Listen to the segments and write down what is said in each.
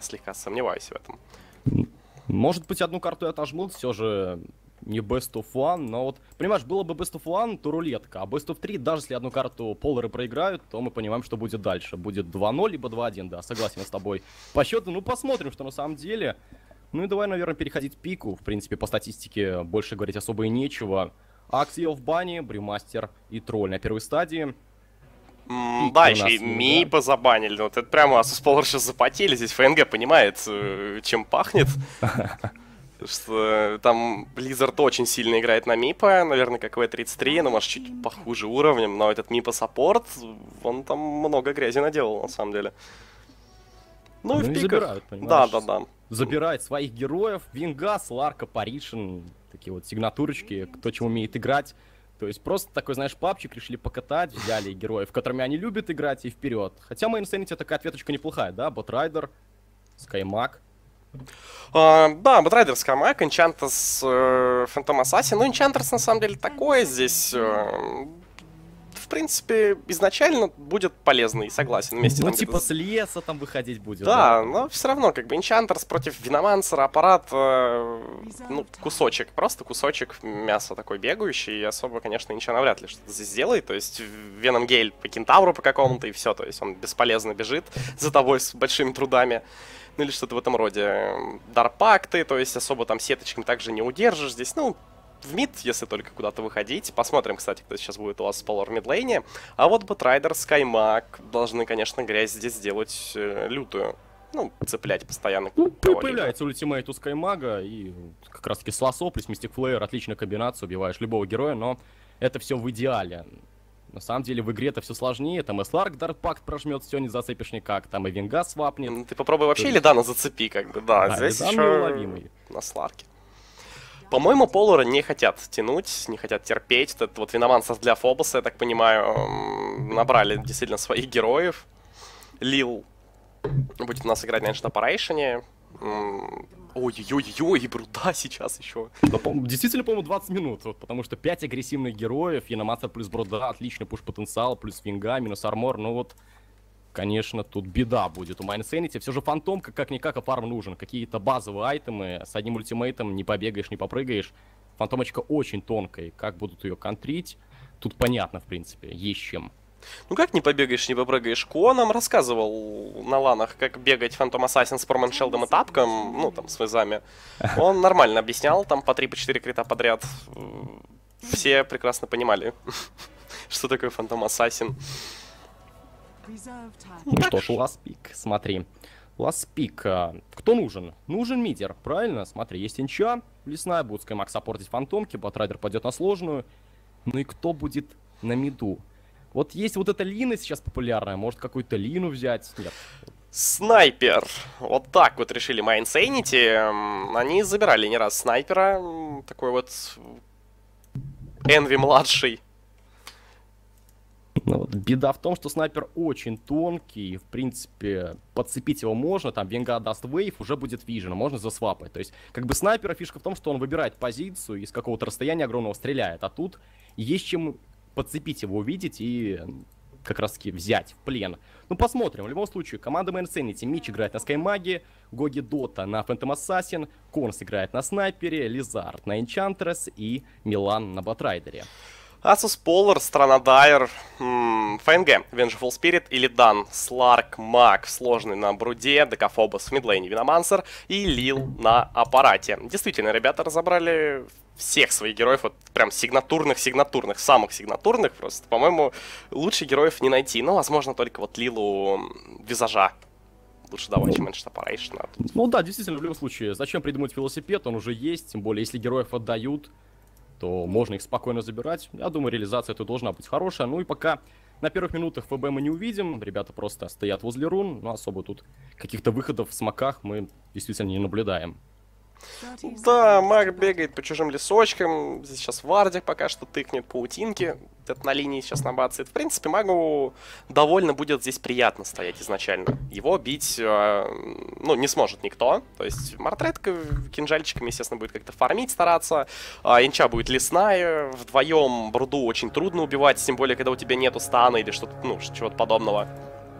слегка сомневаюсь в этом. Может быть, одну карту и отожмут, все же не Best of One, но вот, понимаешь, было бы Best of One, то рулетка, а Best of 3, даже если одну карту поллеры проиграют, то мы понимаем, что будет дальше. Будет 2-0, либо 2-1, да, согласен с тобой. По счету, ну, посмотрим, что на самом деле. Ну и давай, наверное, переходить к пику. В принципе, по статистике больше говорить особо и нечего. Акции в бане, Брюмастер и Тролль на первой стадии. Да, еще и Мипа забанили. Вот это прямо Asus Polar сейчас запотели. Здесь ФНГ понимает, чем пахнет. Что там Blizzard очень сильно играет на Мипа, наверное, как в E33, но может чуть похуже уровнем. Но этот Мипа саппорт, он там много грязи наделал, на самом деле. Ну и в пиках. Забирают, понимаешь? Да. Забирает своих героев. Вингас, Ларка, Паришин. Такие вот сигнатурочки, кто чем умеет играть. То есть просто такой, знаешь, папчик решили покатать, взяли героев, которыми они любят играть, и вперед. Хотя Main Insanity такая ответочка неплохая, да? Ботрайдер, Скаймаг. Да, Ботрайдер, Скаймаг, Enchantress, Phantom Assassin. Ну, Enchantress на самом деле такое здесь... В принципе, изначально будет полезный, согласен, вместе. Ну, там типа с леса там выходить будет. Да, но все равно, как бы, Enchantress против Виномансера, аппарат, ну, кусочек, просто кусочек мяса такой бегающий, и особо, конечно, ничего навряд ли что-то здесь сделает, то есть Веном Гейль по кентавру по какому-то, и все, то есть он бесполезно бежит за тобой с большими трудами, ну или что-то в этом роде. Дарпакты, то есть особо там сеточками также не удержишь здесь, ну, в мид, если только куда-то выходить. Посмотрим, кстати, кто сейчас будет у вас в Polar мидлейне. А вот Ботрайдер, Скаймаг должны, конечно, грязь здесь сделать лютую. Ну, цеплять постоянно. Ну, появляется ультимейт у Скаймага, и как раз-таки с лосо плюс Мистик Флеер, отличная комбинация, убиваешь любого героя, но это все в идеале. На самом деле в игре это все сложнее, там и Сларк Дартпакт прожмет, все не зацепишь никак, там и Вингас свапнет. Ты попробуй вообще Лидана зацепи, как бы, да, здесь еще на Сларке. По-моему, Полора не хотят тянуть, не хотят терпеть. Этот вот Виномансов для Фобоса, я так понимаю, набрали действительно своих героев. Лил будет у нас играть, конечно, на Парейшене. Ой-ой-ой, Бруда сейчас еще. Действительно, по-моему, 20 минут, вот, потому что 5 агрессивных героев, Виномансер плюс Бруда, отличный пуш-потенциал, плюс Винга, минус армор, ну вот... Конечно, тут беда будет у Main Insanity. Все же фантомка как-никак, а фарм нужен. Какие-то базовые айтемы. С одним ультимейтом не побегаешь, не попрыгаешь. Фантомочка очень тонкая. Как будут ее контрить? Тут понятно, в принципе, есть чем. Ну как не побегаешь, не попрыгаешь? Ко нам рассказывал на ланах, как бегать Phantom Assassin с Проманшелдом и тапком. Ну, там, с вызами. Он нормально объяснял, там по 3-4 крита подряд. Все прекрасно понимали, что такое Phantom Assassin. Ну что ж, ласпик, смотри. Ласпик, кто нужен? Нужен мидер, правильно? Смотри, есть инча, лесная, будет Скаймаг саппортить фантомки, Ботрайдер пойдет на сложную. Ну и кто будет на миду? Вот есть вот эта Лина сейчас популярная, может какую-то Лину взять? Нет. Снайпер. Вот так вот решили Main Insanity. Они забирали не раз снайпера. Такой вот Энви младший. Ну, вот беда в том, что снайпер очень тонкий, в принципе, подцепить его можно, там Венга даст вейв, уже будет вижен, можно засвапать. То есть, как бы снайпера фишка в том, что он выбирает позицию и с какого-то расстояния огромного стреляет, а тут есть чем подцепить его, увидеть и как раз-таки взять в плен. Ну, посмотрим. В любом случае, команда Main Insanity, Мич играет на Скаймаге, Гоги Дота на Phantom Assassin, Конс играет на Снайпере, Лизард на Enchantress и Милан на Ботрайдере. Asus Polar, Страна Дайер, ФНГ, Vengeful Spirit или Дан, Сларк, Маг, сложный на Бруде, Декафобос в мидлейне, Виномансер и Лил на аппарате. Действительно, ребята разобрали всех своих героев, вот прям сигнатурных, самых сигнатурных просто. По-моему, лучше героев не найти, но, возможно, только вот Лилу Визажа. Лучше давай, чем Энштапарейшн. Ну да, действительно, в любом случае, зачем придумать велосипед, он уже есть, тем более, если героев отдают, то можно их спокойно забирать. Я думаю, реализация тут должна быть хорошая. Ну и пока на первых минутах ФБ мы не увидим. Ребята просто стоят возле рун. Но особо тут каких-то выходов в смоках мы действительно не наблюдаем. Да, Маг бегает по чужим лесочкам. Здесь сейчас Вардик пока что тыкнет паутинки. Это на линии сейчас набацает. В принципе, Магу довольно будет здесь приятно стоять изначально. Его бить, ну, не сможет никто. То есть Мартретка кинжальчиками, естественно, будет как-то фармить, стараться. Инча будет лесная. Вдвоем Бруду очень трудно убивать, тем более, когда у тебя нету стана или что-то, ну, чего-то подобного.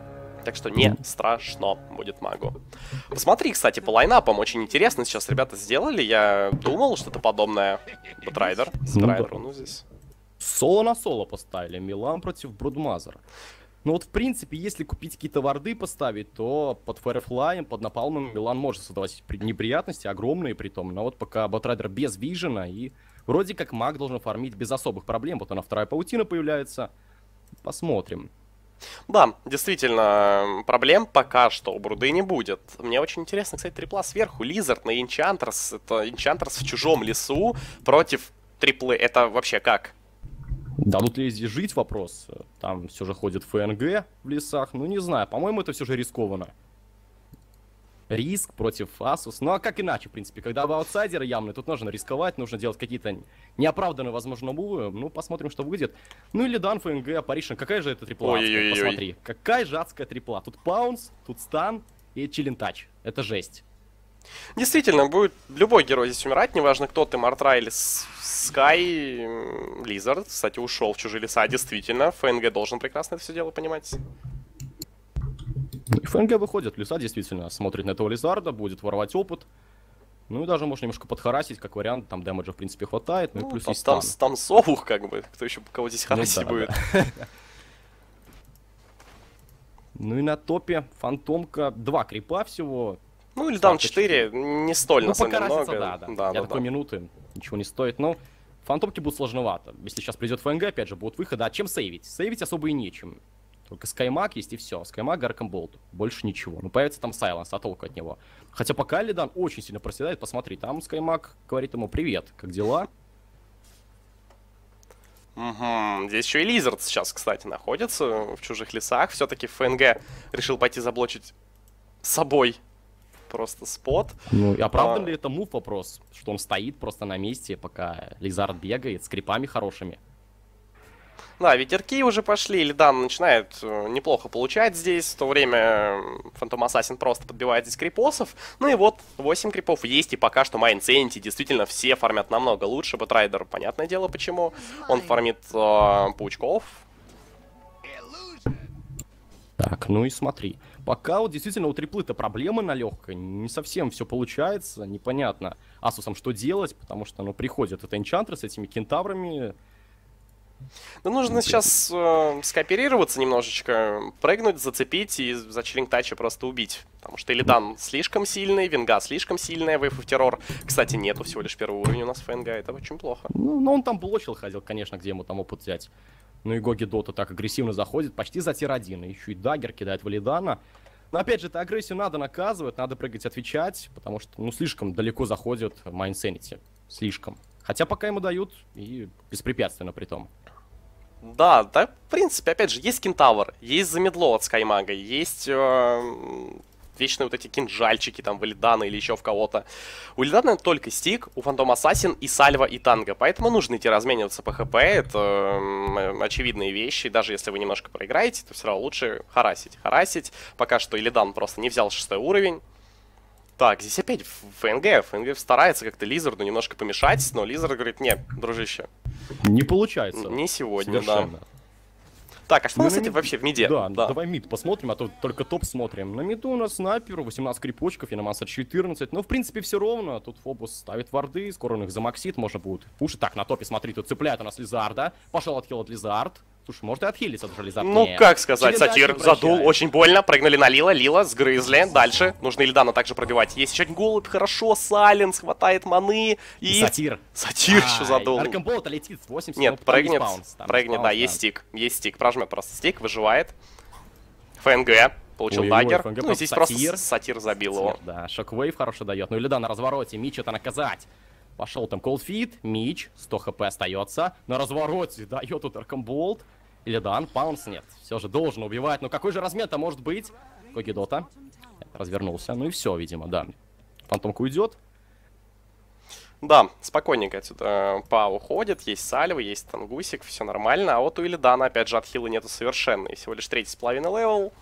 Так что не страшно будет магу. Посмотри, кстати, по лайнапам. Очень интересно сейчас ребята сделали. Я думал, что-то подобное. Бэтрайдер. Забирает руну здесь. Соло на соло поставили. Милан против Брудмазера. Ну вот, в принципе, если купить какие-то варды поставить, то под Firefly, под Напалмом Милан может создавать неприятности, огромные притом. Но вот пока Бэтрайдер без вижена, и вроде как маг должен фармить без особых проблем. Вот она, вторая паутина появляется. Посмотрим. Да, действительно, проблем пока что у Бруды не будет. Мне очень интересно, кстати, трипла сверху. Лизард на Энчантрс. Это Энчантрс в чужом лесу против триплы. Это вообще как? Дадут ли здесь жить, вопрос. Там все же ходит ФНГ в лесах. Ну, не знаю, по-моему, это все же рискованно. Риск против Asus. Ну, а как иначе, в принципе, когда вы аутсайдеры явные, тут нужно рисковать, нужно делать какие-то неоправданные, возможно, мувы. Ну, посмотрим, что выйдет. Ну, или Дан, ФНГ, Паришин. Какая же это трипла? Посмотри. Какая же адская трипла. Тут паунс, тут стан и чиллинтач. Это жесть. Действительно, будет любой герой здесь умирать, неважно, кто ты, Мартра или Скай. Лизард, кстати, ушел в чужие леса, действительно. ФНГ должен прекрасно это все дело понимать. ФНГ выходит в леса, действительно, смотрит на этого Лизарда, будет воровать опыт. Ну и даже может немножко подхарасить, как вариант, там дэмэджа в принципе хватает, ну и плюс есть стан. Там совух, как бы, кто еще кого здесь харасить будет. Ну и на топе Фантомка 2 крипа всего. Ну или там 4, не столь, на самом деле, много. Да. Для такой минуты ничего не стоит, но Фантомке будет сложновато. Если сейчас придет ФНГ, опять же, будут выходы, а чем сейвить? Сейвить особо и нечем. Только Скаймаг есть и все. Скаймаг, Аркамболт. Больше ничего. Ну, появится там Сайленс, а толку от него. Хотя пока Лидан очень сильно проседает. Посмотри, там Скаймаг говорит ему: привет, как дела? Угу. Здесь еще и Лизард сейчас, кстати, находится в чужих лесах. Все-таки ФНГ решил пойти заблочить с собой просто спот. Ну, и оправдан ли это мув, вопрос? Что он стоит просто на месте, пока Лизард бегает с крипами хорошими. Да, ветерки уже пошли, Лидан начинает неплохо получать здесь, в то время Фантом Ассасин просто подбивает здесь крипосов. Ну и вот, 8 крипов есть, и пока что Майн Сенти действительно все фармят намного лучше. Бэтрайдер, понятное дело почему, он фармит паучков. Так, ну и смотри, пока вот действительно у триплы-то проблемы на легкой, не совсем все получается, непонятно Асусам что делать, потому что, ну, приходят это энчантры с этими кентаврами. Ну, нужно сейчас скооперироваться немножечко, прыгнуть, зацепить и за чиллинг-тача просто убить. Потому что Илидан слишком сильный, Венга слишком сильная, Wave of Terror. Кстати, нету всего лишь первый уровень у нас ФНГ, это очень плохо. Ну, но он там блочил, ходил, конечно, где ему там опыт взять. Ну и Гоги Дота так агрессивно заходит, почти за тир-1. Еще и даггер кидает в Илидана. Но опять же, эту агрессию надо наказывать, надо прыгать, отвечать, потому что, ну, слишком далеко заходит Mind Sanity. Слишком. Хотя пока ему дают, и беспрепятственно при том. Да, в принципе, опять же, есть кентавр, есть замедло от Скаймага, есть вечные вот эти кинжальчики там в Илидана или еще в кого-то. У Илидана только стик, у Фантом Ассасин и Сальва и Танго, поэтому нужно идти размениваться по ХП, это очевидные вещи, даже если вы немножко проиграете, то все равно лучше харасить. Харасить, пока что Илидан просто не взял 6 уровень. Так, здесь опять ФНГ старается как-то Лизарду немножко помешать, но Лизард говорит: нет, дружище. Не получается. Не сегодня, совершенно. Да. Так, а что у нас, кстати, вообще в миде? Да, давай мид посмотрим, а то только топ смотрим. На миду у нас снайпер, 18 крипочков, Яномансер 14. Ну, в принципе, все ровно. Тут Фобус ставит варды, скоро он их замаксит, можно будет пушить. Так, на топе, смотри, тут цепляет у нас Лизарда. Пошел отхил от Лизард. Слушай, может и отхилиться даже Лизард. Ну, как сказать, Сатир задул, очень больно. Прыгнули на Лила, Лила сгрызли. Дальше нужно Ильдана также пробивать. Есть еще один голубь, хорошо, Сайленс, хватает маны. И Сатир. Сатир еще задул. Аркамболт летит, 80. Нет, прыгнет, да, есть стик, прожмет просто стик, выживает. ФНГ, получил даггер. Ну, здесь просто Сатир забил его. Да, шоквейв хорошо дает. Ну, Ильдан на развороте, Мич это наказать. Пошел там колдфит, Мич, 100 хп остается. На развороте дает тут Аркамболт. Илидан, паунс нет. Все же должен убивать. Но какой же размен-то может быть? Гоги Дота. Развернулся. Ну и все, видимо, да. Фантомка уйдет. Да, спокойненько отсюда Па уходит. Есть Сальва, есть Тангусик, все нормально. А вот у Илидана, опять же, отхила нету совершенно. И всего лишь 3,5 левел.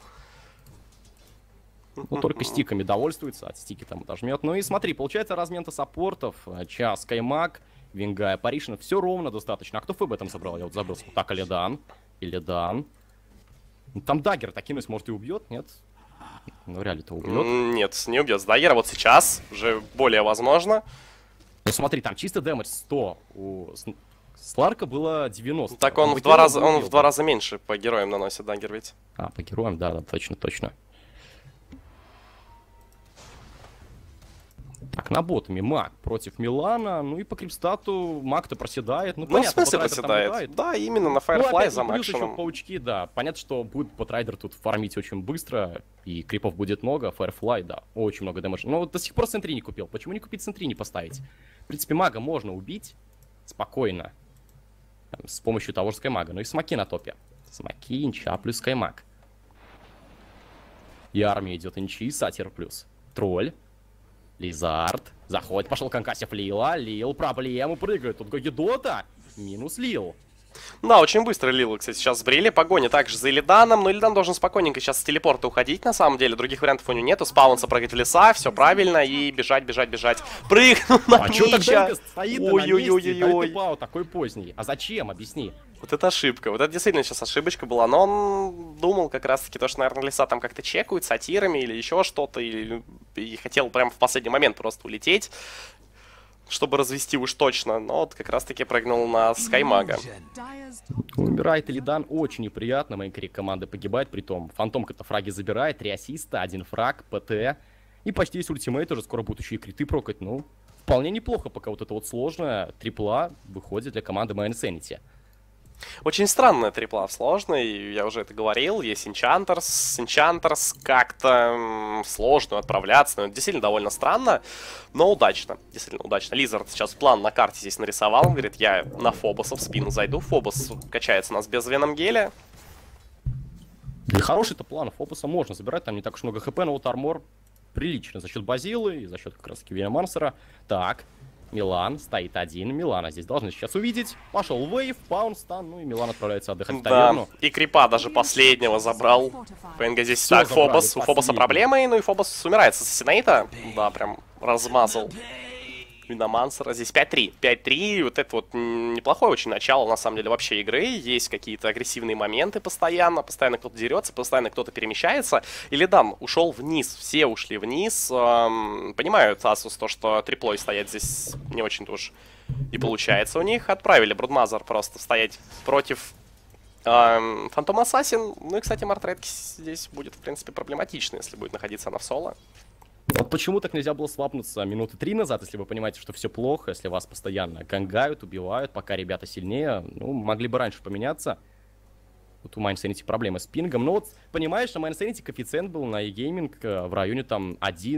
Ну, только стиками довольствуется, от стики там дожмет. Ну и смотри, получается размен-то саппортов. Час, Каймак, Вингая, Паришин. Все ровно достаточно. А кто ФБ там забрал? Я вот забыл. Так, Илидан. Ну, там даггер кинуть, может, и убьет, нет? Ну, вряд ли-то убьет. Нет, не убьет с даггера. Вот сейчас уже более возможно. Ну, смотри, там чисто дэмэдж 100. У Сларка было 90. Так он в 2 раза меньше по героям наносит даггер ведь. А, по героям, да, точно, точно. Так, на ботами Маг против Милана. Ну и по крипстату Маг-то проседает. Ну, понятно, в смысле проседает? Да, именно на Firefly за максимум. Паучки, да. Понятно, что будет Ботрайдер тут фармить очень быстро. И крипов будет много. Firefly, да, очень много дэмэджа. Но вот до сих пор Сентри не купил. Почему не купить Сентри, не поставить? В принципе, Мага можно убить спокойно. С помощью того же Скаймага. Ну и Смоки на топе. Смоки, Инча плюс Скаймаг. И армия идет Инчи, Сатир плюс. Тролль. Лизард. Заходит, пошел конкассив Лила. Лил проблему прыгает. Тут Гагедота. Минус Лил. Да, очень быстро Лил, кстати, сейчас сбрили. Погоня также за Илиданом. Но Илидан должен спокойненько сейчас с телепорта уходить, на самом деле. Других вариантов у него нету. Спаунса прыгать в леса, все правильно. И бежать. Прыгнул на А что так Мича. стоит на месте? Такой поздний. А зачем? Объясни. Вот это ошибка. Вот это действительно сейчас ошибочка была. Но он думал как раз-таки то, что, наверное, леса там как-то чекают сатирами или еще что-то. И хотел прямо в последний момент просто улететь, чтобы развести уж точно. Но вот как раз-таки прыгнул на Скаймага. Умирает Илидан очень неприятно. Мейнкари команды погибает. Притом Фантомка-то фраги забирает. 3 ассиста, 1 фраг, ПТ. И почти есть ультимейт. Уже скоро будут еще и криты прокать. Ну, вполне неплохо, пока вот это вот сложное трипла выходит для команды My Insanity. Очень странная трипла, сложная, я уже это говорил, есть Энчантерс как-то сложно отправляться, но это действительно довольно странно, но удачно, действительно удачно. Лизард сейчас план на карте здесь нарисовал, он говорит, я на Фобоса в спину зайду, Фобос качается у нас без Веном Геля. И хороший-то план, Фобоса можно забирать, там не так уж много хп, но вот армор прилично за счет Базилы и за счет как раз таки Веномансера. Так. Милан стоит один. Милана здесь должны сейчас увидеть. Пошел вейв, паунстан, ну и Милан отправляется отдыхать в таверну. И крипа даже последнего забрал. ПНГ здесь так, Фобос. У Фобоса проблемы, ну и Фобос умирает с Ассасинейта. Да, прям размазал Виномансера. Здесь 5-3. 5-3. Вот это вот неплохое очень начало, на самом деле, вообще игры. Есть какие-то агрессивные моменты постоянно. Постоянно кто-то дерется, постоянно кто-то перемещается. Илидан ушел вниз. Все ушли вниз. Понимают Asus то, что триплой стоять здесь не очень-то уж и получается у них. Отправили Брудмазер просто стоять против Фантом Ассасин. Ну и, кстати, Мартретки здесь будет, в принципе, проблематично, если будет находиться она в соло. Вот почему так нельзя было свапнуться минуты 3 назад, если вы понимаете, что все плохо, если вас постоянно гангают, убивают, пока ребята сильнее, ну, могли бы раньше поменяться. Вот у Майнсенити проблемы с пингом, но вот, понимаешь, на Майнсенити коэффициент был на e-gaming в районе там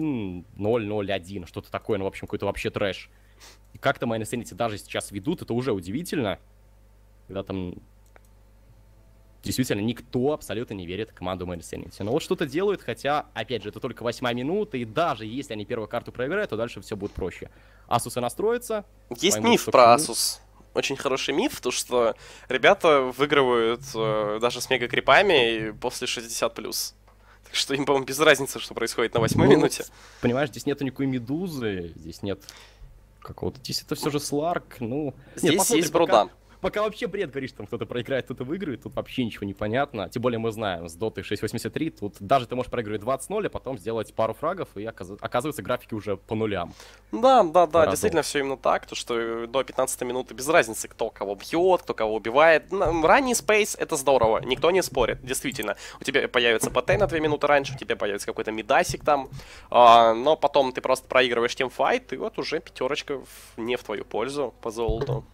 1.001, что-то такое, ну, в общем, какой-то вообще трэш. И как-то Майнсенити даже сейчас ведут, это уже удивительно, когда там... Действительно, никто абсолютно не верит в команду My Insanity. Но вот что-то делают, хотя, опять же, это только 8 минута, и даже если они первую карту проиграют, то дальше все будет проще. Asus настроится. Есть миф про Asus. Очень хороший миф, то что ребята выигрывают даже с мега-крипами после 60+. Так что им, по-моему, без разницы, что происходит на 8-й минуте. Понимаешь, здесь нету никакой медузы, здесь нет какого-то... Здесь это все же Сларк, ну... Здесь есть Бруда. Пока вообще бред говоришь, там кто-то проиграет, кто-то выиграет, тут вообще ничего не понятно. Тем более мы знаем, с Доты 6.83, тут даже ты можешь проигрывать 20-0, а потом сделать пару фрагов, и оказывается графики уже по нулям. Да, действительно все именно так, то что до 15 минуты без разницы, кто кого бьет, кто кого убивает. Ранний спейс это здорово, никто не спорит, действительно. У тебя появится ПТ на 2 минуты раньше, у тебя появится какой-то мидасик там, но потом ты просто проигрываешь тимфайт, и вот уже пятерочка не в твою пользу по золоту.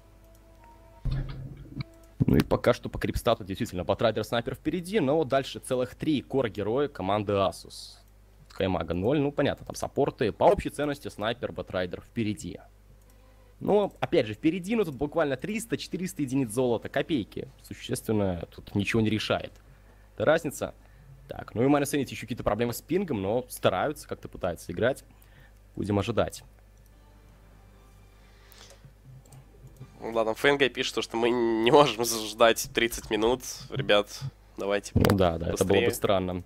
Ну и пока что по крипстату действительно Ботрайдер снайпер впереди, но дальше целых 3 кор-героя команды Asus. Скаймага 0, ну понятно, там саппорты. По общей ценности снайпер, Ботрайдер впереди. Но, опять же, впереди, ну тут буквально 300-400 единиц золота, копейки. Существенно тут ничего не решает. Это разница. Так, ну и My Insanity еще какие-то проблемы с пингом, но стараются, как-то пытаются играть. Будем ожидать. Ладно, ФНГ пишет, что мы не можем ждать 30 минут. Ребят, давайте. Ну да, быстрее. Это было бы странно.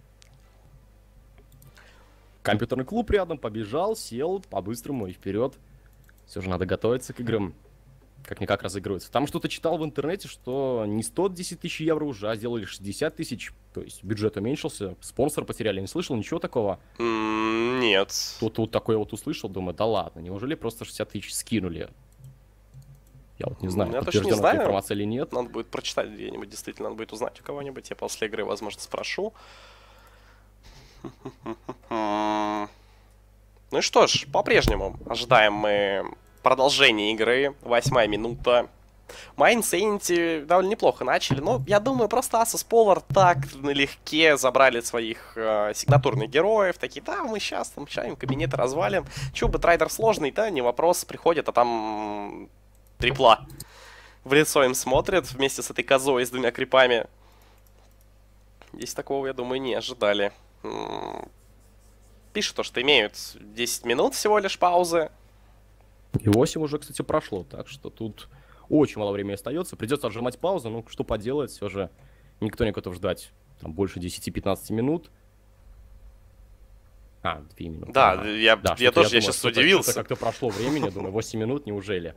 Компьютерный клуб рядом побежал, сел по-быстрому и вперед. Все же надо готовиться к играм. как-никак разыгрывается. Там что-то читал в интернете, что не 110 тысяч евро уже, а сделали 60 тысяч. То есть бюджет уменьшился, спонсор потеряли. Не слышал ничего такого? Нет. Тут вот такое вот услышал, думаю, да ладно, неужели просто 60 тысяч скинули? Я вот не знаю, Я точно не подтверждена знаю. эта информация или нет. Надо будет прочитать где-нибудь, действительно, надо будет узнать у кого-нибудь. Я после игры, возможно, спрошу. Ну и что ж, по-прежнему ожидаем мы продолжения игры. 8-я минута. Mind Sanity довольно неплохо начали. Но я думаю, просто Asus Polar так налегке забрали своих сигнатурных героев. Такие, да, мы сейчас там кабинеты развалим. Чё, Бэтрайдер сложный, да, не вопрос. Приходит, а там трипла. В лицо им смотрят вместе с этой козой с 2 крипами. Здесь такого, я думаю, не ожидали. Пишут то, что имеют 10 минут всего лишь паузы. И 8 уже, кстати, прошло, так что тут очень мало времени остается. Придется отжимать паузу, ну что поделать, все же никто не готов ждать там больше 10-15 минут. 2 минуты. Да, ага. я тоже я сейчас удивился. Как-то прошло времени, думаю, 8 минут, неужели?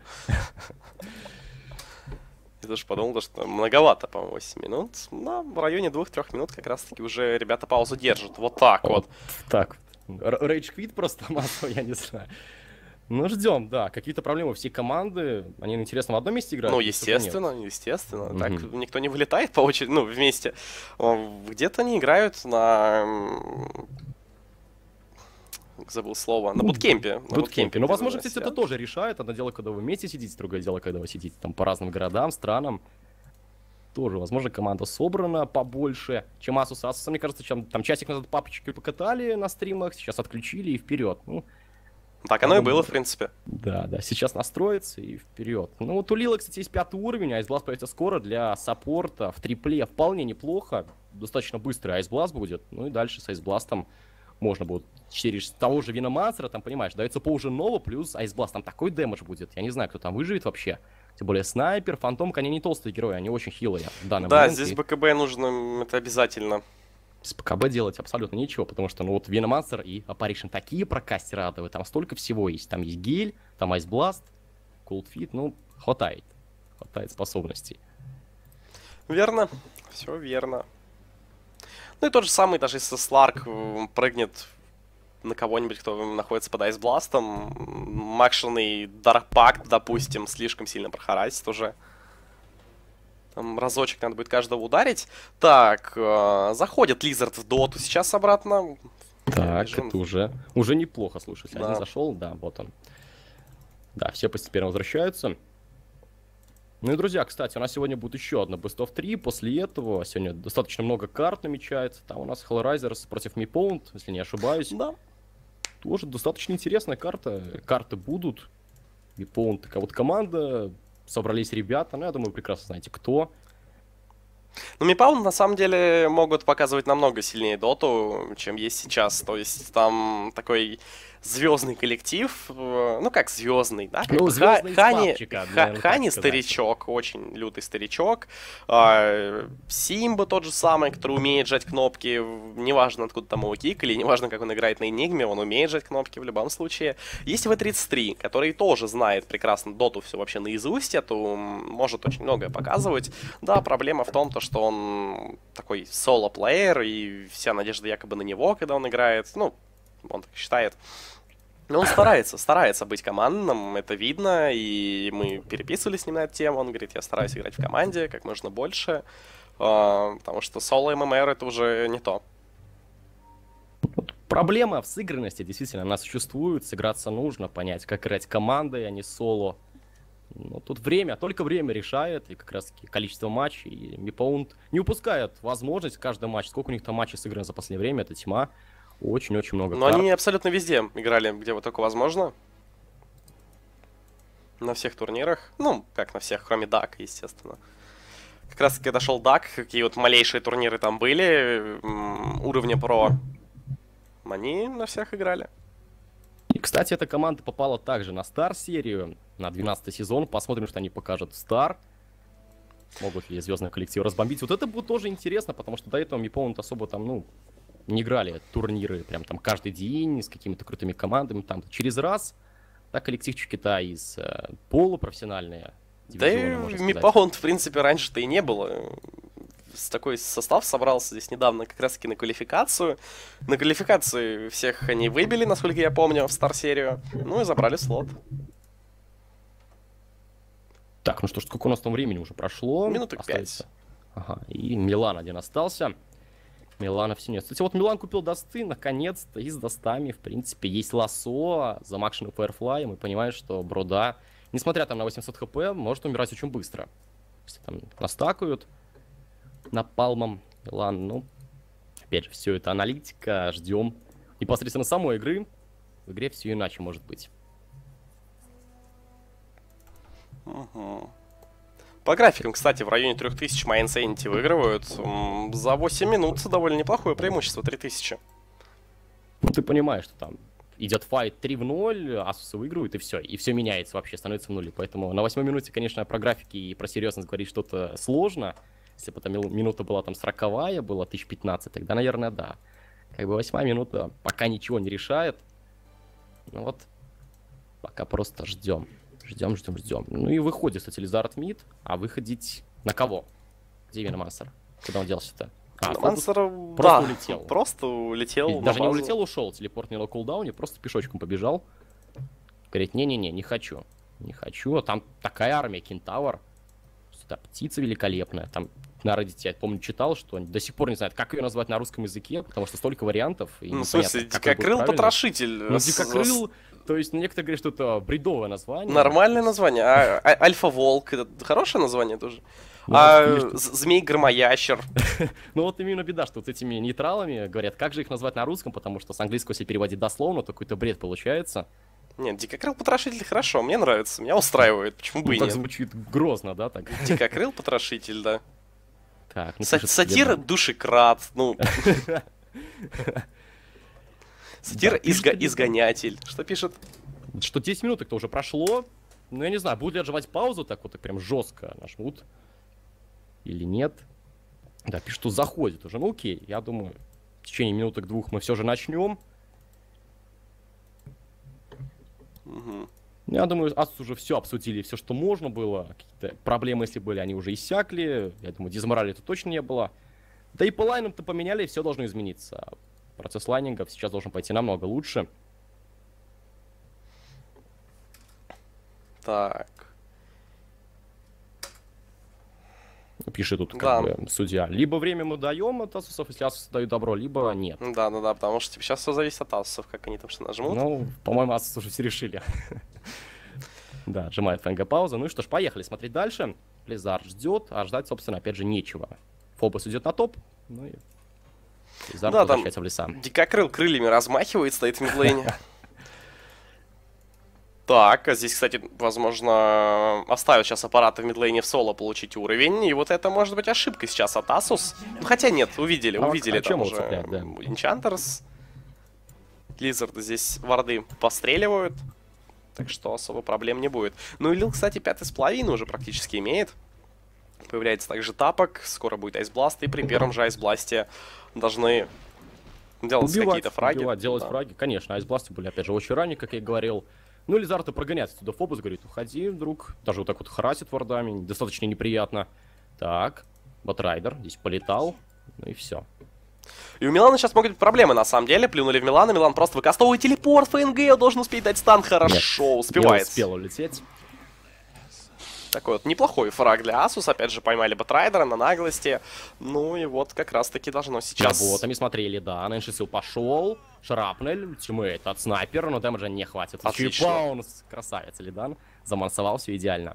Я даже подумал, что многовато, по-моему, 8 минут. Но в районе 2-3 минут как раз-таки уже ребята паузу держат. Вот так вот. Так. Рейдж-квит просто массово, я не знаю. Ну, ждем, да. Какие-то проблемы. Все команды, они, интересно, в одном месте играют? Ну, естественно. Так никто не вылетает по очереди, ну, вместе. Где-то они играют на... Забыл слово. На буткемпе. Ну, возможно, кстати, это тоже решает. Одно дело, когда вы вместе сидите, другое дело, когда вы сидите там по разным городам, странам. Тоже, возможно, команда собрана побольше, чем Asus. Asus, мне кажется, там часик назад папочки покатали на стримах, сейчас отключили и вперед. Ну, так оно и было, в принципе. Да, сейчас настроится и вперед. Ну, вот у Лила, кстати, есть 5-й уровень, Ice Blast появится скоро для саппорта в трипле. Вполне неплохо, достаточно быстрый Ice Blast будет. Ну и дальше с Ice Blast'ом можно будет через того же Виномансера, там, понимаешь, дается по уже ново, плюс Ice Blast, там такой дэмэдж будет. Я не знаю, кто там выживет вообще. Тем более Снайпер, Фантомка, они не толстые герои, они очень хилые. Да, здесь БКБ нужно, это обязательно. С БКБ делать абсолютно ничего, потому что, ну вот, Виномансер и Apparition такие прокастеры адовые, там столько всего есть. Там есть Гель, там Ice Blast, Cold Feet, ну, хватает способностей. Верно, все верно. Ну и тот же самый, даже если Сларк прыгнет на кого-нибудь, кто находится под айсбластом, макшенный Даркпакт, допустим, слишком сильно прохарасит уже. Там разочек надо будет каждого ударить. Так, заходит Лизард в доту сейчас обратно. Так, это уже неплохо, слушайте. Да. Один зашел, да, вот он. Да, все постепенно возвращаются. Ну и, друзья, кстати, у нас сегодня будет еще одна Best of 3. После этого сегодня достаточно много карт намечается. Там у нас Hellraisers против Mepound, если не ошибаюсь. Да. Тоже достаточно интересная карта. Карты будут. Mepound такая вот команда. Собрались ребята. Ну, я думаю, прекрасно знаете, кто. Ну, Mepound, на самом деле, могут показывать намного сильнее доту, чем есть сейчас. То есть там такой звездный коллектив, ну как звездный, да? Как Хани старичок, очень лютый старичок. Симба тот же самый, который умеет жать кнопки, неважно откуда там его кикали, неважно как он играет на Энигме, он умеет жать кнопки в любом случае. Есть V33, который тоже знает прекрасно доту все вообще наизусть, эту может очень многое показывать. Да, проблема в том, что он такой соло-плеер, и вся надежда якобы на него, когда он играет, ну, он так считает. Но он старается быть командным, это видно, и мы переписывались с ним на эту тему, он говорит, я стараюсь играть в команде как можно больше, потому что соло ММР это уже не то. Проблема в сыгранности, действительно, она существует, сыграться нужно, понять, как играть командой, а не соло. Но тут только время решает, и как раз количество матчей, и Mepound не упускает возможность каждый матч, сколько у них там матчей сыграно за последнее время, это тьма. Очень-очень много Но карт. Они абсолютно везде играли, где вот только возможно. На всех турнирах. Ну, как на всех, кроме DAC, естественно. Как раз когда шел DAC, какие вот малейшие турниры там были, уровня про, они на всех играли. И, кстати, эта команда попала также на Star-серию, на 12-й сезон. Посмотрим, что они покажут в Star. Могут ли звездный коллектив разбомбить. Вот это будет тоже интересно, потому что до этого Mepound особо там, ну, не играли турниры прям там каждый день с какими-то крутыми командами. Там через раз, да, коллективчики-то из полупрофессиональные Да и Мипаунт, в принципе, раньше-то и не было. Такой состав собрался здесь недавно как раз-таки на квалификацию. На квалификации всех они выбили, насколько я помню, в Стар-серию. Ну и забрали слот. Так, ну что ж, сколько у нас там времени уже прошло? Минуток 5. Ага, и Милан один остался. Милана все нет. Кстати, вот Милан купил досты, наконец-то, и с достами, в принципе, есть лассо, замакшенный Firefly, и понимаем, что Брода, несмотря там на 800 хп, может умирать очень быстро. Если там настакают напалмом Милан, ну, опять же, все это аналитика, ждем непосредственно самой игры. В игре все иначе может быть. Угу. По графикам, кстати, в районе 3000 My Insanity выигрывают. За 8 минут довольно неплохое преимущество, 3000. Ну, ты понимаешь, что там идет файт 3 в 0, Asus выигрывают, и все меняется вообще, становится в нуле. Поэтому на 8 минуте, конечно, про графики и про серьезность говорить что-то сложно. Если бы там минута была там 40-я, было 1015, тогда, наверное, да. Как бы 8 минута пока ничего не решает. Ну вот, пока просто ждем. Ждем. Ну и выходит, кстати, Лизард мид, а выходить на кого? Где Виномансер? Куда он делся-то? Мансер просто улетел. Просто улетел. Даже не улетел, ушел. Телепорт не на кулдауне, просто пешочком побежал. Говорит, не хочу. Не хочу. А там такая армия, Кентавр. Птица великолепная. Там на Reddit, я помню, читал, что они до сих пор не знают, как ее назвать на русском языке, потому что столько вариантов. И ну, в смысле, Дикокрыл-потрошитель. Ну, Дикокрыл, то есть некоторые говорят, что это бредовое название. Нормальное название. Альфа-волк, это хорошее название тоже. Змей-громоящер. Ну вот именно беда, что вот этими нейтралами говорят, как же их назвать на русском, потому что с английского если переводить дословно, то какой-то бред получается. Нет, Дикокрыл-потрошитель хорошо, мне нравится, меня устраивает, почему бы и нет. Так звучит грозно, да? Так? Дикокрыл-потрошитель, да. Так, ну, Сатир-душекрат, ну... Сатир-изгонятель. Что пишет? Что 10 минут-то уже прошло. Ну, я не знаю, будут ли отжимать паузу так вот, так прям жестко нажмут. Или нет. Да, пишут, что заходит уже. Ну, окей, я думаю, в течение минуток-двух мы все же начнем. Угу. Я думаю, Asus уже все обсудили, все, что можно было. Какие-то проблемы, если были, они уже иссякли. Я думаю, дизморали это точно не было. Да и по лайнам-то поменяли, и все должно измениться. Процесс лайнингов сейчас должен пойти намного лучше. Так. Пишет тут как бы судья. Либо время мы даем от Asus'ов, если Asus дают добро, либо нет. Да, потому что типа, сейчас все зависит от Asus'ов, как они там что нажмут. Ну, по-моему, Asus уже все решили. Да, отжимает ФНГ пауза. Ну и что ж, поехали смотреть дальше. Blizzard ждет, а ждать, собственно, опять же, нечего. Фобос идет на топ, ну и Blizzard возвращается в леса. Дикокрыл крыльями размахивает, стоит в мидлейне. Так, а здесь, кстати, возможно, оставят сейчас аппараты в мидлейне в соло получить уровень. И вот это может быть ошибка сейчас от Asus. Ну, хотя нет, увидели там уже Enchantress. Лизарды здесь варды постреливают. Так что особо проблем не будет. Ну и Лил, кстати, 5,5 уже практически имеет. Появляется также тапок, скоро будет айсбласт. И при первом же айсбласте должны делать какие-то фраги. Делать фраги, конечно. Айсбласты были, опять же, очень ранние, как я и говорил. Ну, Лизард прогоняется туда Фобос, говорит, уходи, друг. Даже вот так вот харасит вардами, достаточно неприятно. Так, Батрайдер здесь полетал, ну и все. И у Милана сейчас могут быть проблемы, на самом деле. Плюнули в Милана, Милан просто выкастовывает телепорт, ФНГ, он должен успеть дать стан, хорошо, нет, успевает. Не успел улететь. Такой вот неплохой фраг для Asus, опять же поймали Батрайдера на наглости. Ну и вот как раз таки должно сейчас... Вот, они смотрели, да, Нэншисил пошел. Шрапнель, ультимейт от снайпера, но дэмэджа не хватит. Баунс, красавец, Лидан. Замансовал, все идеально.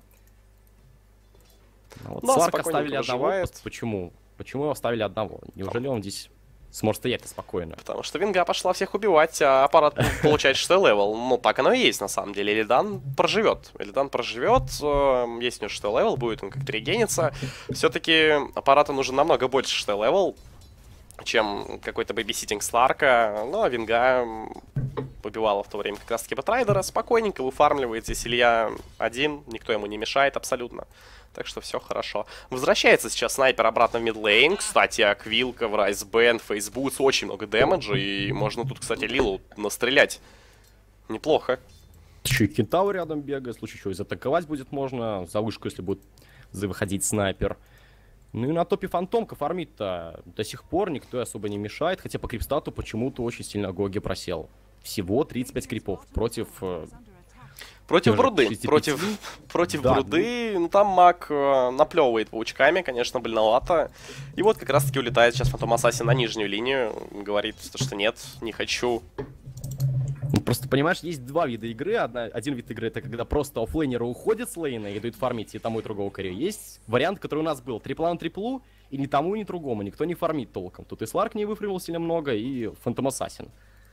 Вот Сларка оставили одного. Почему? Почему его оставили одного? Неужели он здесь сможет стоять спокойно? Потому что Винга пошла всех убивать, а аппарат получает 6 левел. Ну, так оно и есть, на самом деле. Лидан проживет. Лидан проживет. Есть у него 6 левел, будет он как-то регениться. Все-таки аппарату нужен намного больше 6 левел, чем какой-то бэбиситинг Сларка. Но Винга побивала в то время как раз-таки Батрайдера. Спокойненько выфармливает здесь Илья один. Никто ему не мешает абсолютно. Так что все хорошо. Возвращается сейчас снайпер обратно в мидлейн. Кстати, Аквилка, Райсбен, Фейсбутс. Очень много дэмэджа. И можно тут, кстати, Лилу настрелять. Неплохо. Еще и Кентау рядом бегает, в случае чего и затаковать будет можно. За вышку, если будет выходить снайпер. Ну и на топе Фантомка фармит-то до сих пор никто особо не мешает. Хотя по крипстату почему-то очень сильно Гоги просел. Всего 35 крипов против... Против Бруды. Против да, Бруды. Ну там маг наплевывает паучками, конечно, больновато. И вот как раз таки улетает сейчас Фантом Ассасин на нижнюю линию. Говорит, что нет, не хочу. Ну, просто, понимаешь, есть два вида игры. Один вид игры — это когда просто оффлейнеры уходят с лейна и идут фармить и тому, и другого карьер. Есть вариант, который у нас был. Трипла на триплу, и ни тому, ни другому. Никто не фармит толком. Тут и Сларк не выфрэмил сильно много, и Фантом Ассасин.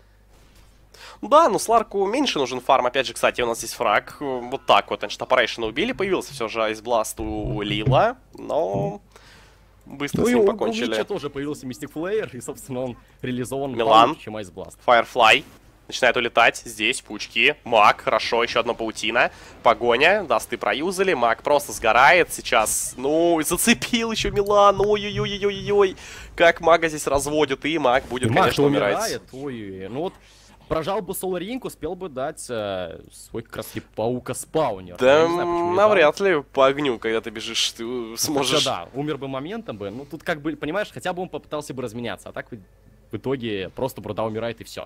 Да, но Сларку меньше нужен фарм. Опять же, кстати, у нас здесь фраг. Вот так вот. Значит, Operation убили. Появился все же Айсбласт у Лила. Но быстро с ним покончили. У Вича тоже появился Мистик Флеер. И, собственно, он реализован Милан. получше, чем Айсбласт. Firefly. Начинает улетать. Здесь паучки. Маг. Хорошо. Еще одна паутина. Погоня. Дасты проюзали. Маг просто сгорает сейчас. Ну, и зацепил еще Милан. Ой-ой-ой-ой-ой. Как мага здесь разводят. И маг будет, и конечно, умирать. Ой-ой-ой. Ну вот... Прожал бы Soul Ring, успел бы дать свой как раз паука-спаунер. Да, навряд ли по огню, когда ты бежишь, ты сможешь... Да, умер бы моментом бы. Ну, тут как бы, понимаешь, хотя бы он попытался бы разменяться. А так в итоге просто Бруда умирает и все.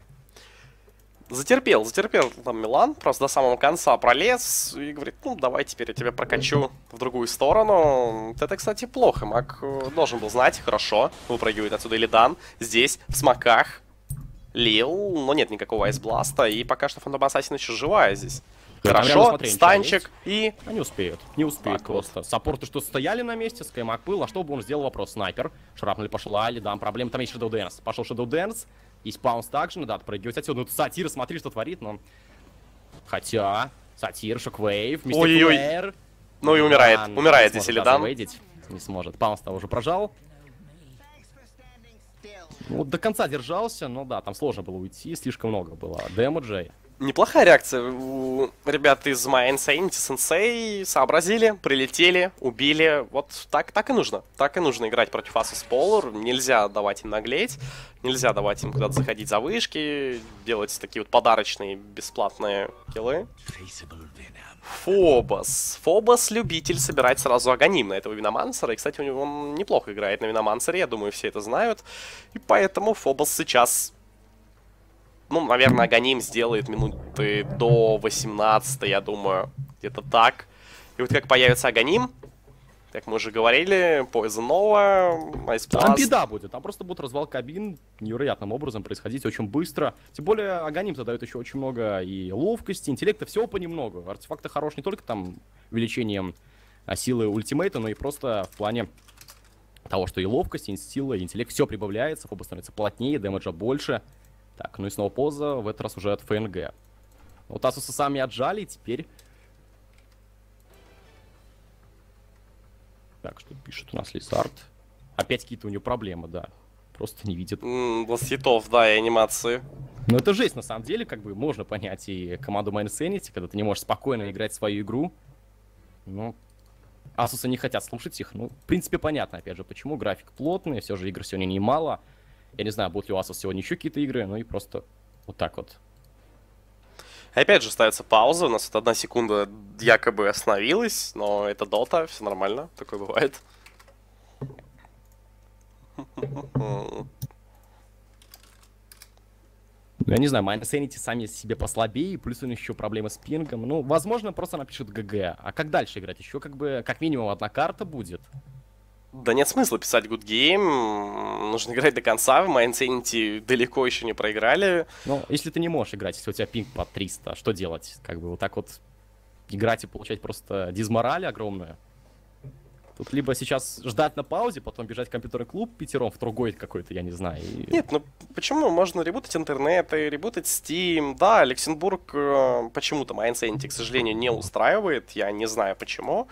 Затерпел там Милан, просто до самого конца пролез и говорит, ну, давай теперь я тебя прокачу в другую сторону. Это, кстати, плохо. Маг должен был знать, хорошо. Выпрыгивает отсюда Илидан. Здесь, в смоках. Лил, но нет никакого айсбласта, и пока что Фантом Ассасин еще живая здесь. Хорошо, станчик, и... Не успеют просто. Вот. Саппорты что стояли на месте, Скаймак был, а что бы он сделал? Вопрос. Снайпер, шрапнули, пошла, Лидан, проблема, там есть Shadow Dance. Пошел Shadow Dance, есть Паунс также, надо отпрыгивать отсюда. Ну, Сатир, смотри, что творит, но... Хотя, Сатир, Шоквейв, Мистер Флэр... Ну и умирает здесь Лидан. Не сможет, Паунс-то уже прожал. Ну, вот до конца держался, но да, там сложно было уйти, слишком много было дэмэджа. Неплохая реакция у ребят из My Insanity Sensei. Сообразили, прилетели, убили. Вот так и нужно. Так и нужно играть против Asus Polar. Нельзя давать им наглеть. Нельзя давать им куда-то заходить за вышки. Делать такие вот подарочные бесплатные киллы. Фобос. Фобос любитель собирать сразу Аганим на этого Виномансера. И, кстати, он неплохо играет на Виномансере. Я думаю, все это знают. И поэтому Фобос сейчас... Ну, наверное, Аганим сделает минуты до 18, я думаю. Где-то так. И вот как появится Аганим, как мы уже говорили, Poison Nova, Ice Blast. Там беда будет. Там просто будет развал кабин невероятным образом происходить очень быстро. Тем более Аганим задает еще очень много и ловкости, интеллекта, всего понемногу. Артефакты хорош не только там увеличением силы ультимейта, но и просто в плане того, что и ловкость, и сила, и интеллект, все прибавляется, фоба становится плотнее, дэмэджа больше. Так, ну и снова поза, в этот раз уже от ФНГ. Вот Асусы сами отжали, теперь... Так, что пишет у нас Лисард? Опять какие-то у него проблемы, да. Просто не видит. Бластхитов, да, и анимации. Ну это жесть, на самом деле, как бы можно понять и команду My Insanity, когда ты не можешь спокойно играть свою игру. Ну, Асусы не хотят слушать их. Ну, в принципе, понятно, опять же, почему. График плотный, все же игр сегодня немало. Я не знаю, будут ли у Asus сегодня еще какие-то игры, ну и просто вот так вот. Опять же ставится пауза, у нас вот 1 секунда якобы остановилась, но это дота, все нормально, такое бывает. Я не знаю, My Insanity сами себе послабее, плюс у них еще проблемы с пингом. Ну, возможно, просто напишут ГГ. А как дальше играть? Еще как бы, как минимум, одна карта будет. Да нет смысла писать good game, нужно играть до конца, в My Insanity далеко еще не проиграли. Ну, если ты не можешь играть, если у тебя пинг под 300, что делать? Как бы вот так вот играть и получать просто дизмораль огромную. Тут либо сейчас ждать на паузе, потом бежать в компьютерный клуб пятером в другой какой-то, я не знаю. И... Нет, ну почему? Можно ребутать интернет и ребутать Steam. Да, Люксембург почему-то My Insanity, к сожалению, не устраивает, я не знаю почему.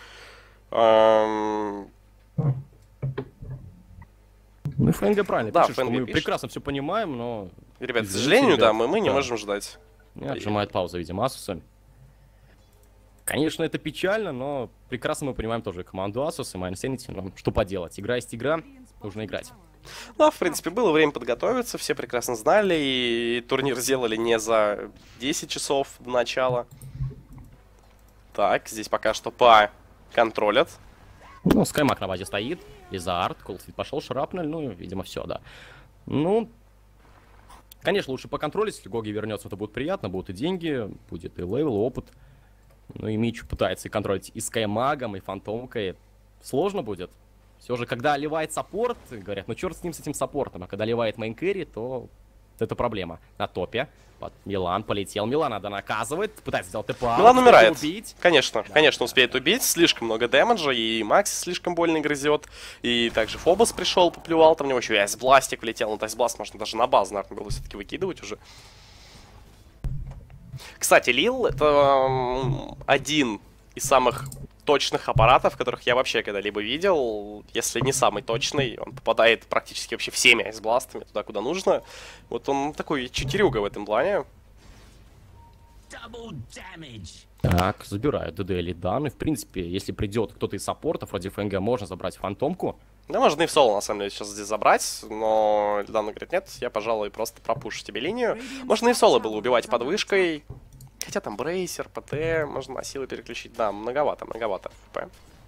Ну и ФНГ правильно да, пишет, что мы прекрасно все понимаем, но... Ребят, к сожалению, да, мы не можем ждать. Отжимает паузу, видимо, Асусы. Конечно, это печально, но прекрасно мы понимаем тоже команду Asus и Mindsanity, но что поделать, игра есть игра, нужно играть. Ну, в принципе, было время подготовиться, все прекрасно знали, и турнир сделали не за 10 часов до начала. Так, здесь пока что контролят. Ну, Скаймак на базе стоит, Лизард, Колдфит пошел, Шрапнель, ну, видимо, все, да. Ну, конечно, лучше поконтролить, если Гоги вернется, это будет приятно, будут и деньги, будет и левел, и опыт. Ну, и Мичу пытается и контролить и Скаймагом, и Фантомкой. Сложно будет. Все же, когда ливает саппорт, говорят, ну черт с ним, с этим саппортом. А когда ливает мейнкэри, то это проблема. На топе. Милан полетел. Милан надо наказывать. Пытается сделать ТП. Милан умирает. Убить. Конечно, да, конечно, да, успеет убить. Слишком много дэмэджа. И Макси слишком больно грызет. И также Фобос пришел, поплевал. Там у него еще и Айсбластик влетел. Но Айсбласт можно даже на базу, наверное, было все-таки выкидывать уже. Кстати, Лил — это один из самых точных аппаратов, которых я вообще когда-либо видел. Если не самый точный, он попадает практически вообще всеми айсбластами туда, куда нужно. Вот он такой читерюга в этом плане. Так, забирают ДД Лидан. И, в принципе, если придет кто-то из саппортов, вроде ФНГ, можно забрать Фантомку. Да, можно и в соло, на самом деле, сейчас здесь забрать, но Лидан говорит, нет, я, пожалуй, просто пропушу тебе линию. Можно и в соло было убивать под вышкой. Хотя там брейсер, ПТ, можно на силы переключить. Да, многовато ХП.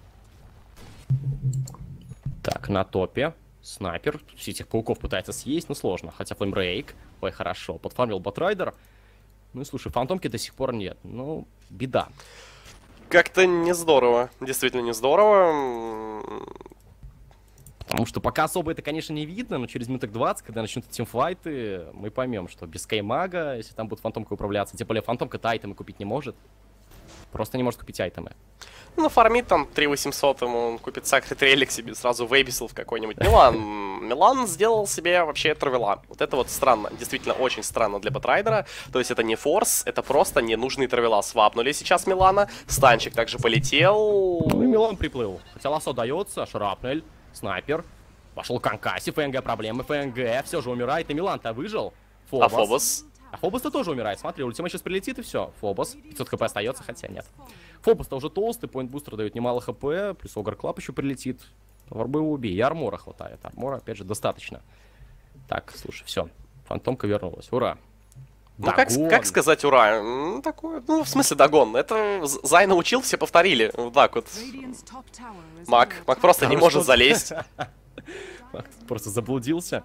Так, на топе снайпер. Все этих пауков пытается съесть, но сложно. Хотя флеймбрейк. Ой, хорошо. Подфармил Батрайдер. Ну и слушай, Фантомки до сих пор нет. Ну, беда. Как-то не здорово. Действительно не здорово. Потому что пока особо это, конечно, не видно, но через минуток 20, когда начнут тимфайты, мы поймем, что без Скаймага, если там будет Фантомка управляться, тем более Фантомка-то айтемы купить не может. Просто не может купить айтемы. Ну, фармит там 3800, ему он купит Сакрит Релик себе, сразу вейбисел в какой-нибудь Милан. Милан сделал себе вообще травела. Вот это вот странно, действительно очень странно для Батрайдера. То есть это не форс, это просто ненужные травела. Свапнули сейчас Милана, станчик также полетел. Ну и Милан приплыл. Хотя лассо дается, Шрапнель, снайпер. Пошел Канкаси, ФНГ проблемы, ФНГ все же умирает, и Милан-то выжил. А Фобос? А Фобос-то тоже умирает, смотри, ультима сейчас прилетит и все. Фобос, 500 хп остается, хотя нет. Фобос-то уже толстый, поинт-бустер дает немало хп, плюс Огр Клаб еще прилетит. Варбы его убей, и армора хватает, армора опять же достаточно. Так, слушай, все, Фантомка вернулась, ура. Ну, как сказать ура? Ну, такое, ну, в смысле догон. Это Зай научил, все повторили. Вот так вот. Мак просто не может залезть. Просто заблудился.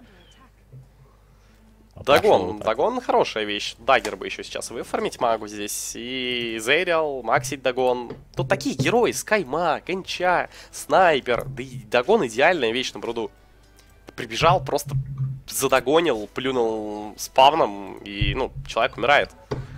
Дагон хорошая вещь. Даггер бы еще сейчас выфармить магу здесь. И Зейриал, Максить Дагон. Тут такие герои: Скаймаг, Энча, Снайпер. Да и Дагон идеальная вещь на бруду. Прибежал, просто задогонил, плюнул спавном, и, ну, человек умирает.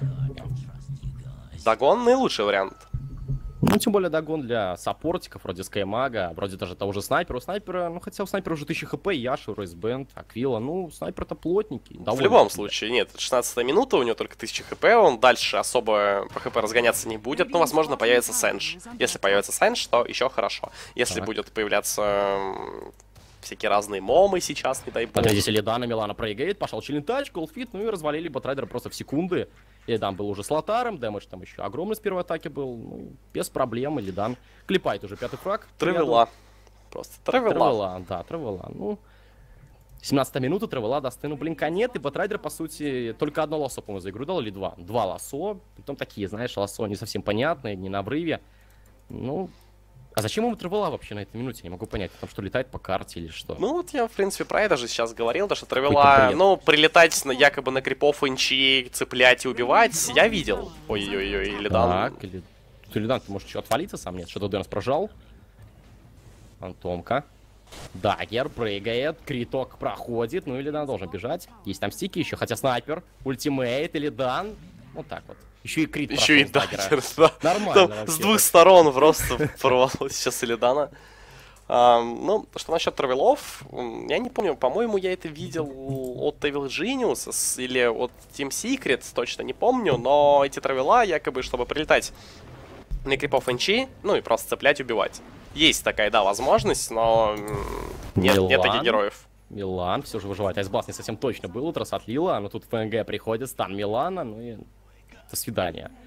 Дагон наилучший вариант. Ну, тем более Дагон для саппортиков, вроде Скаймага, вроде даже того же Снайпера. У Снайпера, ну, хотя у Снайпера уже 1000 хп, Яши, Ройсбенд, Аквила, ну, Снайпер-то плотненький. В любом случае, нет, 16-я минута, у него только 1000 хп, он дальше особо по хп разгоняться не будет, но, возможно, появится Сэндж. Если появится Сэндж, то еще хорошо. Если будет появляться всякие разные момы сейчас, не дай бог. Здесь Лидана Милана проиграет, пошел Челентач, Голдфит, ну и развалили Батрайдера просто в секунды. Лидан был уже с Лотаром, дэмэдж там еще огромный с первой атаки был, ну, без проблем, и Лидан клепает уже 5-й фраг. Травела. Просто травела. Травела, да, травела. Ну, 17-я минута, травела даст. Ну, блин, нет, и Батрайдер, по сути, только одно лассо, по-моему, за игру дал, или два? Два лассо, потом такие, знаешь, лассо не совсем понятные, не на обрыве. Ну, а зачем ему травела вообще на этой минуте? Не могу понять, потому что летает по карте или что. Ну, вот я, в принципе, про это же сейчас говорил, то, что травела, ну, прилетать якобы на крипов инчи, цеплять и убивать, я видел. Ой-ой-ой, Лидан. Так, Лидан, ты можешь еще отвалиться сам? Нет, что-то Дэнс прожал. Фантомка. Даггер прыгает, криток проходит, ну и Лидан должен бежать. Есть там стики еще, хотя снайпер, ультимейт, Лидан. Вот так вот. Еще и крит прошел. Еще и Даггер, да. Нормально. С двух сторон просто порвалось сейчас Лидана. Ну, что насчет травелов, я не помню, по-моему, я это видел от Evil Genius или от Team Secret, точно не помню, но эти травела якобы, чтобы прилетать на крипов NG, ну и просто цеплять и убивать. Есть такая, да, возможность, но нет таких героев. Милан все же выживает. Айсбласт не совсем точно был, утрас отлила, но тут ФНГ приходит, стан Милана, ну и до свидания.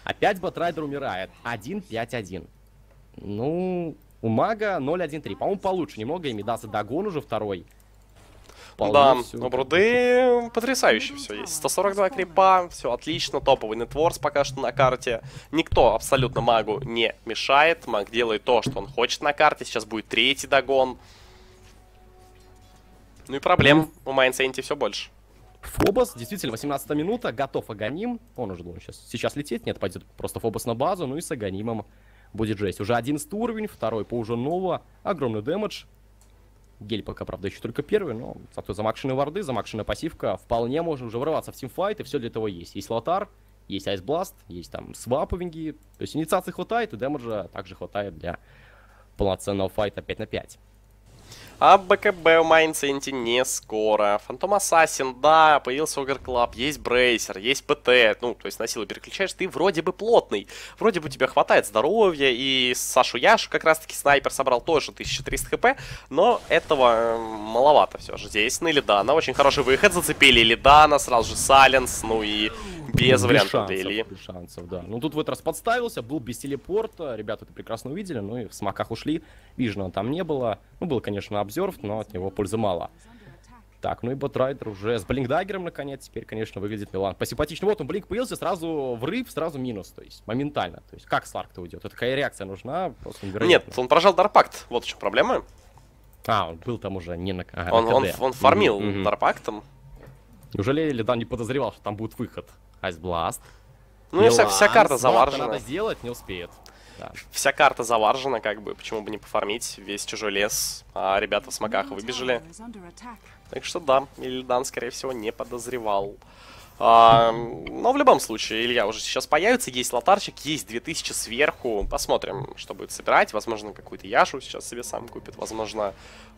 Опять Батрайдер умирает. 1-5-1. Ну, у мага 0-1-3. По-моему, получше немного. И Мидаса Дагон уже второй. Да, у Бруды потрясающе все есть. 142 крипа, все отлично, топовый нетворс пока что на карте. Никто абсолютно магу не мешает. Маг делает то, что он хочет на карте. Сейчас будет третий догон. Ну и проблем у Майнсенти все больше. Фобос, действительно, 18 минута, готов Аганим. Он уже должен сейчас лететь, нет, пойдет просто Фобос на базу, ну и с Аганимом будет жесть. Уже 11 уровень, второй по уже Нова, огромный дэмэдж. Гель пока, правда, еще только первый, но зато замакшенные варды, замакшенная пассивка, вполне можно уже врываться в тимфайт, и все для этого есть. Есть Лотар, есть Айсбласт, есть там сваповинги, то есть инициации хватает, и дэмэджа также хватает для полноценного файта 5 на 5. А БКБ у Майнсенти не скоро. Фантом Ассасин, да, появился Огр Клаб, есть Брейсер, есть ПТ. Ну, то есть на силу переключаешь, ты вроде бы плотный. Вроде бы у тебя хватает здоровья. И Сашу Яшу как раз-таки снайпер собрал тоже 1300 хп. Но этого маловато все же. Здесь на Илидана очень хороший выход. Зацепили Илидана, сразу же Сайленс. Ну и без вариантов для Ильи. Без шансов, да. Ну тут в этот раз подставился, был без телепорта. Ребята это прекрасно увидели, ну и в смоках ушли. Вижена там не было. Ну, был, конечно, обзор, но от него пользы мало. Так, ну и Батрайдер уже с блинкдаггером, наконец. Теперь, конечно, выглядит Милан посимпатичнее. Вот он, блинк появился, сразу врыв, сразу минус. То есть моментально. То есть как Сларк-то уйдет? Это какая реакция нужна? Просто невероятно. Нет, он прожал Дарпакт. Вот в чем проблема. А, он был там уже не на, он фармил Дарпактом. Неужели Лидан не подозревал, что там будет выход? Айсбласт. Ну и вся карта заваржена. Надо сделать, не успеет. Да. Вся карта заваржена, как бы, почему бы не пофармить весь чужой лес, а ребята в смоках выбежали. Так что да, Ильдан, скорее всего, не подозревал. Но в любом случае, Илья уже сейчас появится, есть лотарчик, есть 2000 сверху. Посмотрим, что будет собирать. Возможно, какую-то Яшу сейчас себе сам купит. Возможно,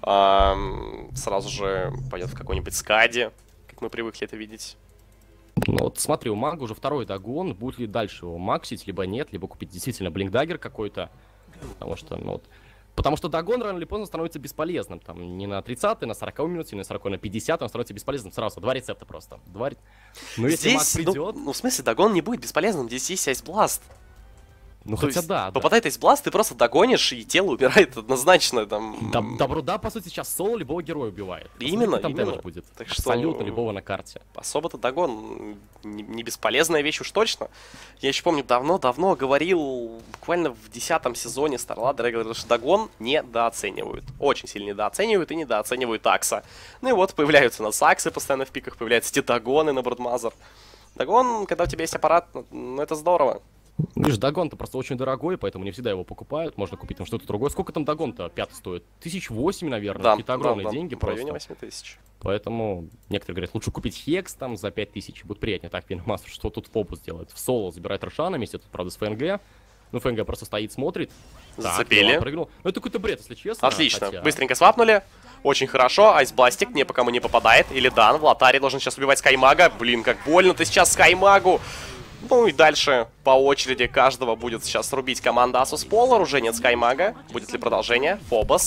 сразу же пойдет в какой-нибудь скади, как мы привыкли это видеть. Ну вот смотри, у мага уже второй догон, будет ли дальше его максить, либо нет, либо купить действительно блинкдаггер какой-то, потому что догон рано или поздно становится бесполезным, там не на 30-й, на 40 минуте, не на 40 на 50 он становится бесполезным сразу, два рецепта просто, Ну если маг придет... Ну в смысле, догон не будет бесполезным, здесь есть Айсбласт. Ну хотя да. Попадает Айсбласт, ты просто догонишь, и тело убирает однозначно там. Да, Бруда, по сути, сейчас соло любого героя убивает. Именно, там именно. Будет. Так абсолютно что... любого на карте. Особо-то догон не бесполезная вещь уж точно. Я еще помню, давно говорил, буквально в 10-м сезоне StarLadder, говорил, что догон недооценивают. Очень сильно недооценивают и недооценивают Акса. Ну и вот появляются у нас Аксы постоянно в пиках, появляются титагоны на Брудмазер. Догон, когда у тебя есть аппарат, ну это здорово. Видишь, догон-то просто очень дорогой, поэтому не всегда его покупают. Можно купить там что-то другое. Сколько там догон-то пятый стоит? 1008, наверное. Да, какие-то огромные деньги в просто. районе 8000. Поэтому некоторые говорят, лучше купить Хекс там за 5000. Будет приятнее. Так, Виномастер, что тут Фобос делает? В соло забирает Рошана вместе, тут, правда, с ФНГ. Ну, ФНГ просто стоит, смотрит. Зацепили. Ну, это какой-то бред, если честно. Отлично. Быстренько свапнули. Очень хорошо. Айсбластик ни по кому не попадает. Или Дан в Лотаре должен сейчас убивать Скаймага. Блин, как больно-то сейчас Скаймагу. Ну и дальше по очереди каждого будет сейчас рубить команда Asus Polar. Уже нет Скаймага. Будет ли продолжение? Фобос.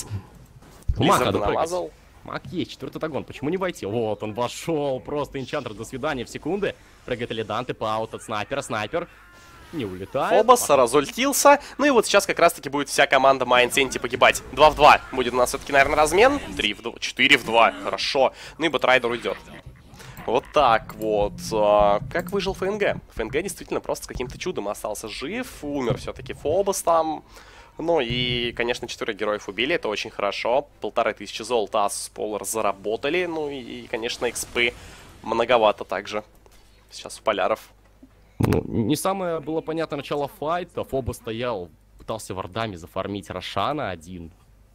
Лизарда намазал. Маг есть, четвертый догон. Почему не войти? Вот он вошел. Просто энчантер, до свидания в секунды. Прыгает Илидан, тэп-аут от снайпера. Снайпер не улетает. Фобос разультился. Ну и вот сейчас как раз-таки будет вся команда Майнсенти погибать. 2 в 2. Будет у нас все-таки, наверное, размен. 3 в 2. 4 в 2. Хорошо. Ну и Батрайдер уйдет. Вот так вот. Как выжил ФНГ? ФНГ действительно просто с каким-то чудом остался жив. Умер все-таки Фобос там. Ну и, конечно, 4 героев убили. Это очень хорошо. 1500 золота Asus Polar заработали. Ну и, конечно, экспы многовато также. Сейчас у поляров. Ну, не самое было понятно начало файта. Фобос стоял, пытался вардами зафармить Рошана один.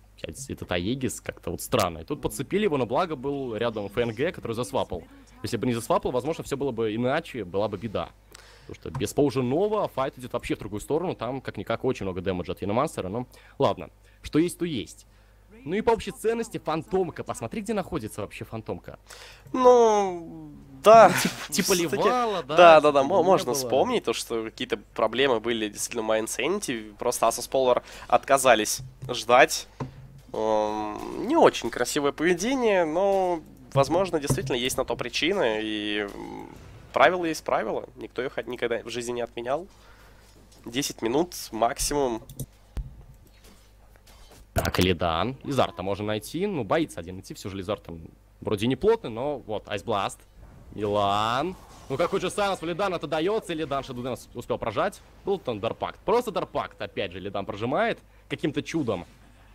Этот Аегис как-то вот странно. И тут подцепили его, но благо был рядом ФНГ, который засвапал. Если бы не засвапал, возможно, все было бы иначе, была бы беда. Потому что без Поуженова файт идет вообще в другую сторону. Там, как-никак, очень много дэмэджа от Виномастера. Но ладно, что есть, то есть. Ну и по общей ценности Фантомка. Посмотри, где находится вообще Фантомка. Ну, да. Типа ливала, да? Да, можно вспомнить то, что какие-то проблемы были действительно в Майнсенти. Просто Asus Polar отказались ждать. Не очень красивое поведение, но, возможно, действительно есть на то причины. И правило есть правило. Никто их никогда в жизни не отменял. 10 минут максимум. Так, Илидан. Лизард-то можно найти. Ну, боится один идти. Все же Лизард там вроде не плотный, но вот, Айсбласт. Милан. Ну, какой же сайленс у Лидана-то дается. Лидан Шадуден успел прожать. Был там Дарпакт. Просто Дарпакт, опять же, Лидан прожимает каким-то чудом.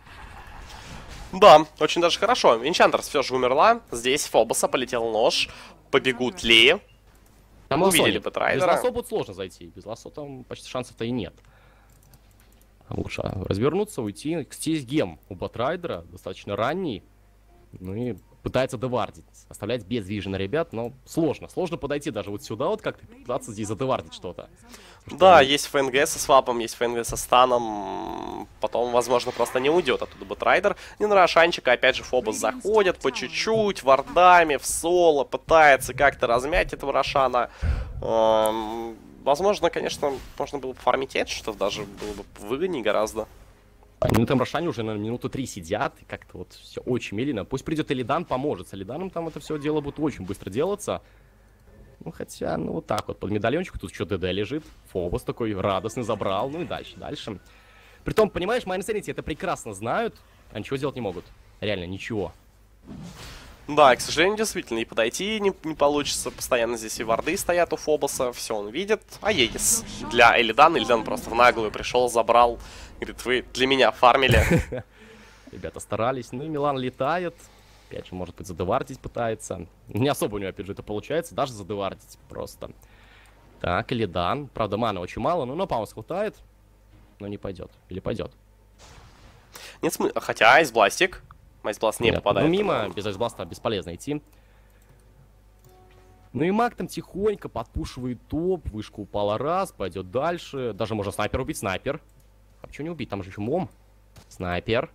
Да, очень даже хорошо. Энчантерс все же умерла. Здесь Фобоса полетел нож. Побегут ли? Там увидели Бэтрайдера. Без лосо будет сложно зайти. Без лосо там почти шансов-то и нет. Лучше развернуться, уйти. Здесь гем у Бэтрайдера достаточно ранний. Ну и пытается девардить. Оставлять без вижена ребят, но сложно. Сложно подойти даже вот сюда, вот как-то пытаться здесь задевардить что-то. Да, есть ФНГ со свапом, есть ФНГ со станом. Потом, возможно, просто не уйдет оттуда Бэтрайдер. Не на Рошанчика, опять же, Фобос заходит по чуть-чуть, вардами, в соло, пытается как-то размять этого Рошана. Возможно, конечно, можно было бы фармить Эдж, что даже было бы выгоднее гораздо. Они на этом Рошане уже на минуту 3 сидят, и как-то вот все очень медленно. Пусть придет Илидан, поможет. С Илиданом там это все дело будет очень быстро делаться. Ну, хотя, ну, вот так вот, под медальончик, тут еще ДД лежит. Фобос такой радостный забрал, ну и дальше. Притом, понимаешь, Майнсенити это прекрасно знают, а ничего сделать не могут. Реально, ничего. Да, и, к сожалению, действительно, и подойти не получится. Постоянно здесь и варды стоят у Фобоса, все он видит. А Егис для Элидана. Элидан просто в наглую пришел, забрал. Говорит, вы для меня фармили. Ребята старались. Ну и Милан летает. Опять же, может быть, задевардить пытается. Не особо у него, опять же, это получается. Даже задевардить просто. Так, Элидан. Правда, маны очень мало, но на паунс хватает. Но не пойдет. Или пойдет. Нет смысла. Хотя Айсбластик. Айсбласт не попадает. Ну, мимо, без Айсбласта бесполезно идти. Ну и маг там тихонько подпушивает топ. Вышка упала раз, пойдет дальше. Даже можно снайпер убить. Снайпер. А почему не убить? Там же еще мом. Снайпер.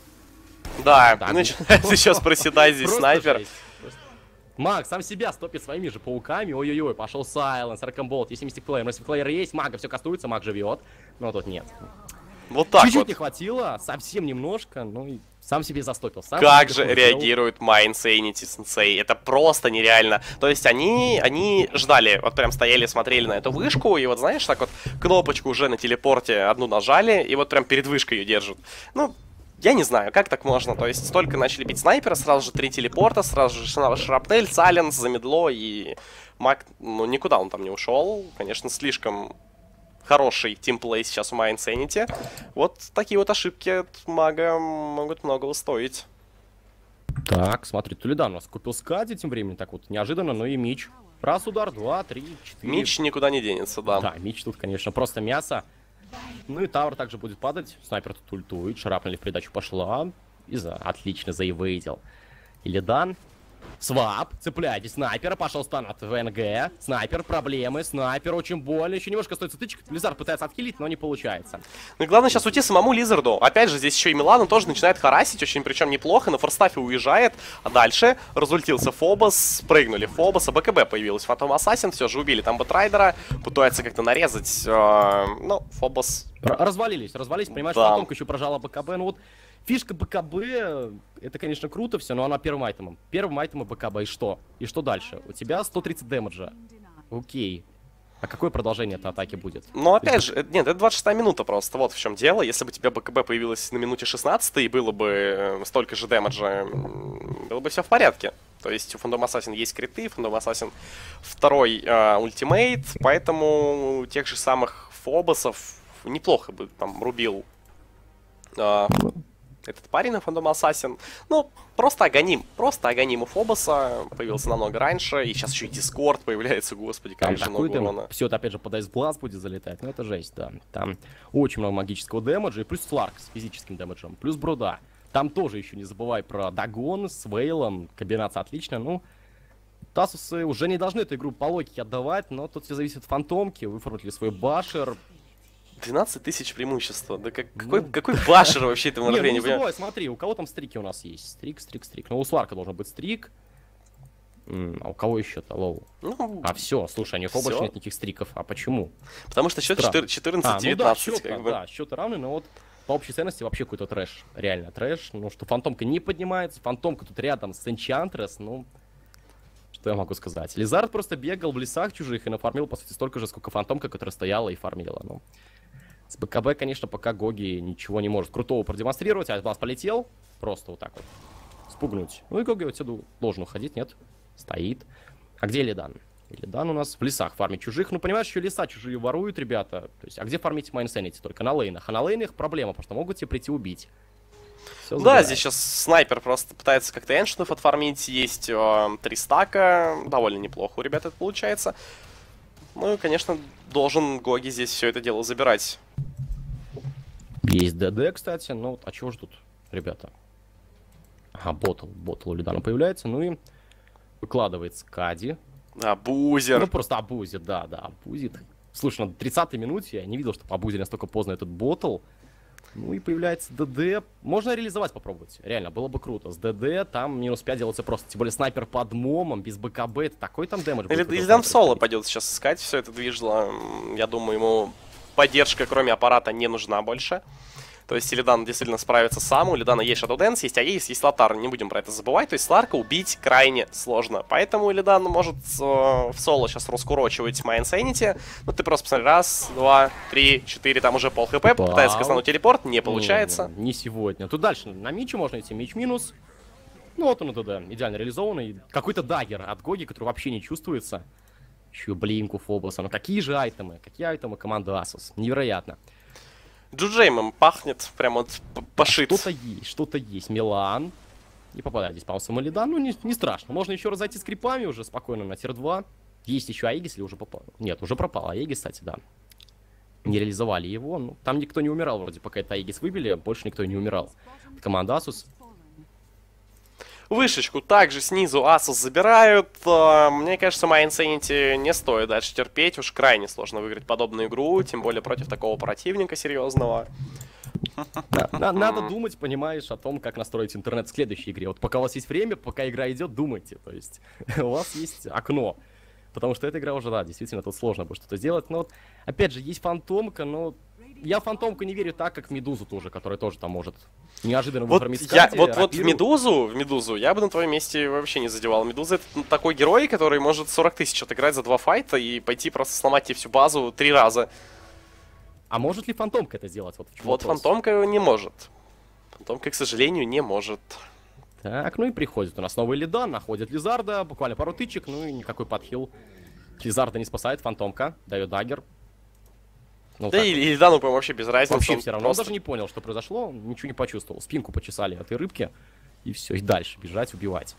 Да, начинает сейчас проседать здесь снайпер. Маг сам себя стопит своими же пауками. Ой-ой-ой, пошел Сайленс, Рэкомболт. Если Мистик Плеер, Мистик Плеер есть, мага все кастуется, маг живет. Но тут нет. Вот так чуть-чуть вот. не хватило, совсем немножко, ну и сам себе застопил. Сам как же реагирует Майнсенити Сенсей? Это просто нереально. То есть они ждали, вот прям стояли, смотрели на эту вышку, и вот знаешь, так вот кнопочку уже на телепорте одну нажали, и вот прям перед вышкой ее держат. Ну, я не знаю, как так можно. То есть только начали бить снайпера, сразу же 3 телепорта, сразу же Шрапнель, Сайленс, замедло, и маг, ну никуда он там не ушел. Конечно, слишком хороший тимплей сейчас у Майнсенити. Вот такие вот ошибки от мага могут многого стоить. Так, смотри, Тулидан у нас купил Скади тем временем, так вот неожиданно, но и Мич. Раз удар, 2, 3, 4. Мич никуда не денется, да. Да, Мич тут, конечно, просто мясо. Ну и Тавр также будет падать. Снайпер тут ультует, Шрапнель в придачу пошла. Отлично заевейдил. Илидан. Свап, цепляйте снайпера, пошел стан от ВНГ. Снайпер, проблемы, снайпер очень больно. Еще немножко стоит тычек. Лизард пытается отхилить, но не получается. Ну и главное сейчас уйти самому Лизарду. Опять же, здесь еще и Милан, он тоже начинает харасить, очень причем неплохо. На форстафе уезжает, а дальше разультился Фобос, спрыгнули Фобоса, БКБ появилась Фантом Ассасин, все же убили там Бэтрайдера, пытается как-то нарезать, но Фобос... Развалились, понимаешь, да. Фантомка еще прожала БКБ, ну вот... Фишка БКБ, это, конечно, круто все, но она первым айтемом. Первым айтемом БКБ, и что? И что дальше? У тебя 130 дэмэджа. Окей. А какое продолжение этой атаки будет? Ну, опять же, нет, это 26-я минута просто, вот в чем дело. Если бы у тебя БКБ появилась на минуте 16 и было бы столько же дэмэджа, было бы все в порядке. То есть у Фандом Ассасин есть криты, Фандом Ассасин второй ультимейт, поэтому тех же самых Фобосов неплохо бы там рубил этот парень на Фандом Ассасин. Ну, просто Аганим у Фобоса появился намного раньше. И сейчас еще и Дискорд появляется, господи, как же много урона. Все это опять же под Айсбласт будет залетать. Ну это жесть, да. Там очень много магического дэмэджа. И плюс Фларк с физическим дэмэджем. Плюс Бруда. Там тоже еще не забывай про Дагон с Вейлом. Комбинация отличная. Ну, Тасусы уже не должны эту игру по логике отдавать. Но тут все зависит от Фантомки. Выформить ли свой башер. 12 тысяч преимущества. Да какой башер вообще этому не, ну забывай, смотри, у кого там стрики у нас есть? Стрик. Ну, у Сларка должен быть стрик. А у кого еще-то, лоу? Ну, а все, слушай, у них больше нет никаких стриков. А почему? Потому что счет 14-19. Да, счеты равны, но вот по общей ценности вообще какой-то трэш. Реально трэш. Ну, что Фантомка не поднимается. Фантомка тут рядом с Энчантрес, ну... Что я могу сказать? Лизард просто бегал в лесах чужих и нафармил, по сути, столько же, сколько фантомка, которая стояла и фармила. Ну, с БКБ, конечно, пока Гоги ничего не может крутого продемонстрировать. Айсбласт полетел. Просто вот так вот. Спугнуть. Ну и Гоги отсюда должен уходить, нет? Стоит. А где Илидан? Илидан у нас в лесах фармит чужих. Ну, понимаешь, еще леса чужие воруют, ребята. То есть, а где фармить Майнсенити? Только на лейнах. А на лейнах проблема, потому что могут тебе прийти убить. Да, здесь сейчас снайпер просто пытается как-то эншинов отфармить. Есть 3 стака. Довольно неплохо у ребят это получается. Ну и, конечно, должен Гоги здесь все это дело забирать. Есть ДД, кстати. Ну, а чего ждут, ребята? Ага, ботл у Лидана появляется. Ну и выкладывается Кади. Абузер. Ну, просто абузит, да, абузит. Слушай, на 30-й минуте я не видел, что абузили настолько поздно этот ботл. Ну и появляется ДД. Можно реализовать, попробовать. Реально, было бы круто. С ДД там минус 5 делается просто. Тем более снайпер под момом, без БКБ. Это такой там дэмэдж будет. Илидан в соло пойдет сейчас искать все это движло. Я думаю, ему поддержка, кроме аппарата, не нужна больше. То есть Илидан действительно справится сам. У Илидана есть Shadow Dance, есть Аегис, есть Лотар. Не будем про это забывать. То есть Сларка убить крайне сложно. Поэтому Илидан может в соло сейчас раскурочивать My Insanity. Ну ты просто посмотри. Раз, два, три, четыре. Там уже пол хп. Пытается кастануть телепорт. Не получается. Не сегодня. Тут дальше на Мичу можно идти. Мич минус. Ну вот он туда идеально реализованный. Какой-то даггер от Гоги, который вообще не чувствуется. Еще блинку Фобоса. Ну какие же айтемы? Какие айтемы команды Asus? Невероятно. Джуджеймом пахнет, прям вот пошит. Что-то есть. Милан. Не попадает здесь, по-моему, Самолидан. Ну, не страшно. Можно еще раз зайти с крипами уже спокойно на тир-2. Есть еще Аегис или уже попал? Нет, уже пропал Аегис, кстати, да. Не реализовали его. Ну, там никто не умирал вроде, пока это Аегис выбили. Больше никто не умирал. Команда Asus. Вышечку также снизу Asus забирают. Мне кажется, My Insanity не стоит дальше терпеть. Уж крайне сложно выиграть подобную игру, тем более против такого противника серьезного. Надо думать, понимаешь, о том, как настроить интернет в следующей игре. Вот пока у вас есть время, пока игра идет, думайте. То есть у вас есть окно. Потому что эта игра уже, да, действительно, тут сложно будет что-то сделать. Но вот, опять же, есть фантомка, но... Я в фантомку не верю так, как в Медузу тоже, которая тоже там может неожиданно выфармить Кади. Вот в Медузу я бы на твоем месте вообще не задевал. Медуза — это такой герой, который может 40 тысяч отыграть за 2 файта и пойти просто сломать тебе всю базу 3 раза. А может ли фантомка это сделать? Вот фантомка не может. Фантомка, к сожалению, не может. Так, ну и приходит у нас новый Илидан, находит Лизарда, буквально пару тычек, ну и никакой подхил. Лизарда не спасает, фантомка, дает даггер. Ну, да и Илидану, по-моему, вообще без разницы. Вообще все равно. Просто... Он даже не понял, что произошло, ничего не почувствовал. Спинку почесали от этой рыбки, и все, и дальше бежать, убивать.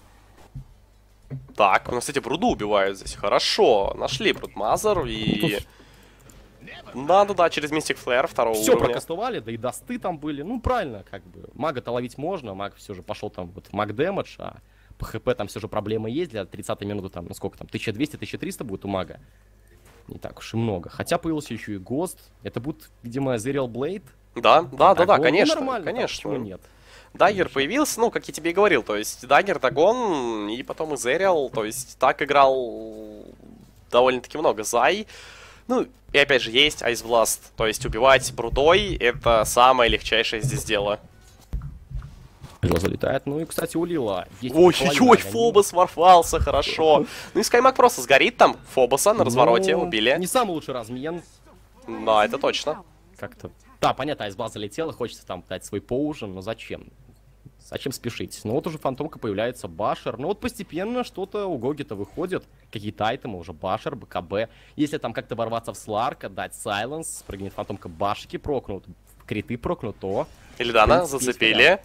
Так, у нас, кстати, Бруду убивают здесь. Хорошо, нашли Брудмазер и... Да, через Мистик Флэр второго уровня. Все прокастовали, да и досты там были. Ну, правильно, как бы. Мага-то ловить можно, маг все же пошел там вот в маг-дэмэдж, а по ХП там все же проблемы есть. Для 30-й минуты там, ну сколько там, 1200-1300 будет у мага. Не так уж и много. Хотя появился еще и Гост. Это будет, видимо, Zerial Blade. Да, конечно, нормально, конечно. Почему нет? Даггер появился, ну, как я тебе и говорил, то есть Даггер, Дагон, и потом и Зериал, то есть так играл довольно-таки много Зай. Ну, и опять же, есть Ice Blast, то есть убивать Брудой — это самое легчайшее здесь дело. Лила залетает, ну и, кстати, у Лила есть... Ой, Фобос ворвался, хорошо. Ну и Скаймак просто сгорит там, Фобоса на развороте убили. Не самый лучший размен. Да, это точно. Как-то... Да, понятно, Ice Blast залетел, и хочется там дать свой поужин, но зачем? Зачем спешить? Ну вот уже фантомка появляется, Башер. Ну вот постепенно что-то у Гоги-то выходит. Какие-то айтемы уже, Башер, БКБ. Если там как-то ворваться в Сларка, дать Сайленс, спрыгнет фантомка, башки прокнут, криты прокнут, то... Илидана зацепили.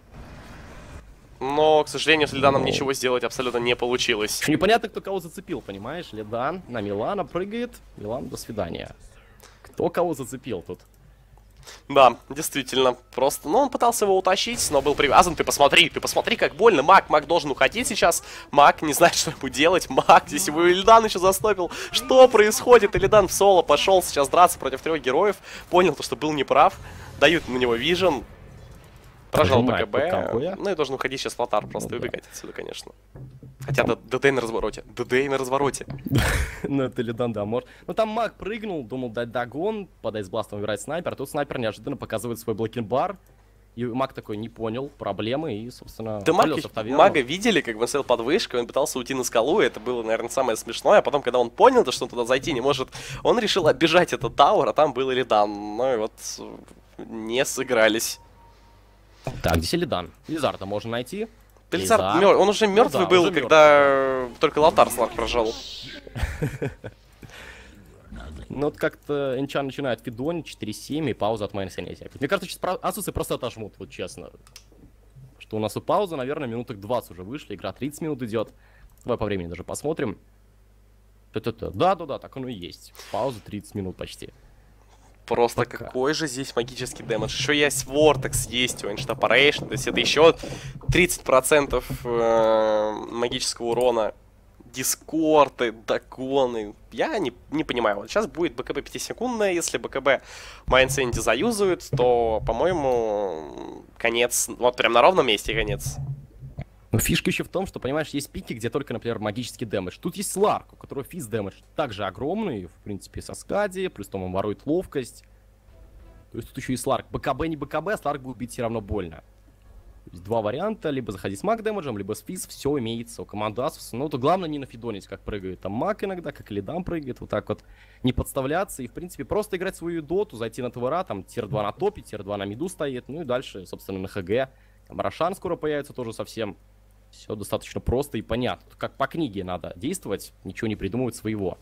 Но, к сожалению, с Лиданом ничего сделать абсолютно не получилось. Непонятно, кто кого зацепил, понимаешь? Лидан на Милана прыгает. Милан, до свидания. Кто кого зацепил тут? Да, действительно, просто, ну, он пытался его утащить, но был привязан. Ты посмотри, как больно. Маг должен уходить сейчас. Маг не знает, что ему делать. Маг здесь его Илидан еще застопил. Что происходит? Илидан в соло пошел сейчас драться против 3 героев. Понял, что был неправ. Дают на него вижен. Прожал БКБ. Ну и должен уходить сейчас Лотар, просто убегать отсюда, конечно. Хотя ДД на развороте. ДД на развороте. Ну это Илидан, да, может. Ну там маг прыгнул, думал дать дагон, под айсбластом убирать снайпер. А тут снайпер неожиданно показывает свой блокинг-бар. И маг такой не понял проблемы и, собственно, Да полился в таверну. мага видели, как он стоял под вышкой, он пытался уйти на скалу, и это было, наверное, самое смешное. А потом, когда он понял, что он туда зайти не может, он решил оббежать этот тауэр, а там был Илидан. Ну и вот не сыгрались. Так, здесь Илидан. Лизарда можно найти. Лизард, он уже мертвый да, был, уже когда только Лотар Сларк прожал. Ну вот как-то Энчан начинает фидонить 4-7 и пауза от Майнсенези. Мне кажется, сейчас Асусы просто отожмут, вот честно. Что у нас и пауза, наверное, минуток 20 уже вышли, игра 30 минут идет. Давай по времени даже посмотрим. Да-да-да, так оно и есть. Пауза 30 минут почти. Просто какой же здесь магический дэмэдж. Еще есть Vortex, есть у Enshtaparation, то есть это еще 30% магического урона. Дискорды, догоны. Я не понимаю. Вот сейчас будет БКБ 5-секундное. Если БКБ Майнсенди заюзают, то, по-моему, конец. Вот прям на ровном месте конец. Но фишка еще в том, что, понимаешь, есть пики, где только, например, магический дэмэдж. Тут есть Сларк, у которого физ дэмэдж также огромный, в принципе, со скади, плюс там он ворует ловкость. То есть тут еще и Сларк. БКБ не БКБ, а Сларк будет бить все равно больно. То есть два варианта, либо заходить с маг дэмэджем, либо с физ, все имеется у команды Asus. Но то главное не нафидонить, как прыгает там маг иногда, как Илидан прыгает, вот так вот не подставляться и, в принципе, просто играть свою доту, зайти на ТВРа, там тир-2 на топе, тир-2 на миду стоит, ну и дальше, собственно, на ХГ. Там Рошан скоро появится тоже совсем. Все достаточно просто и понятно. Как по книге надо действовать, ничего не придумывать своего.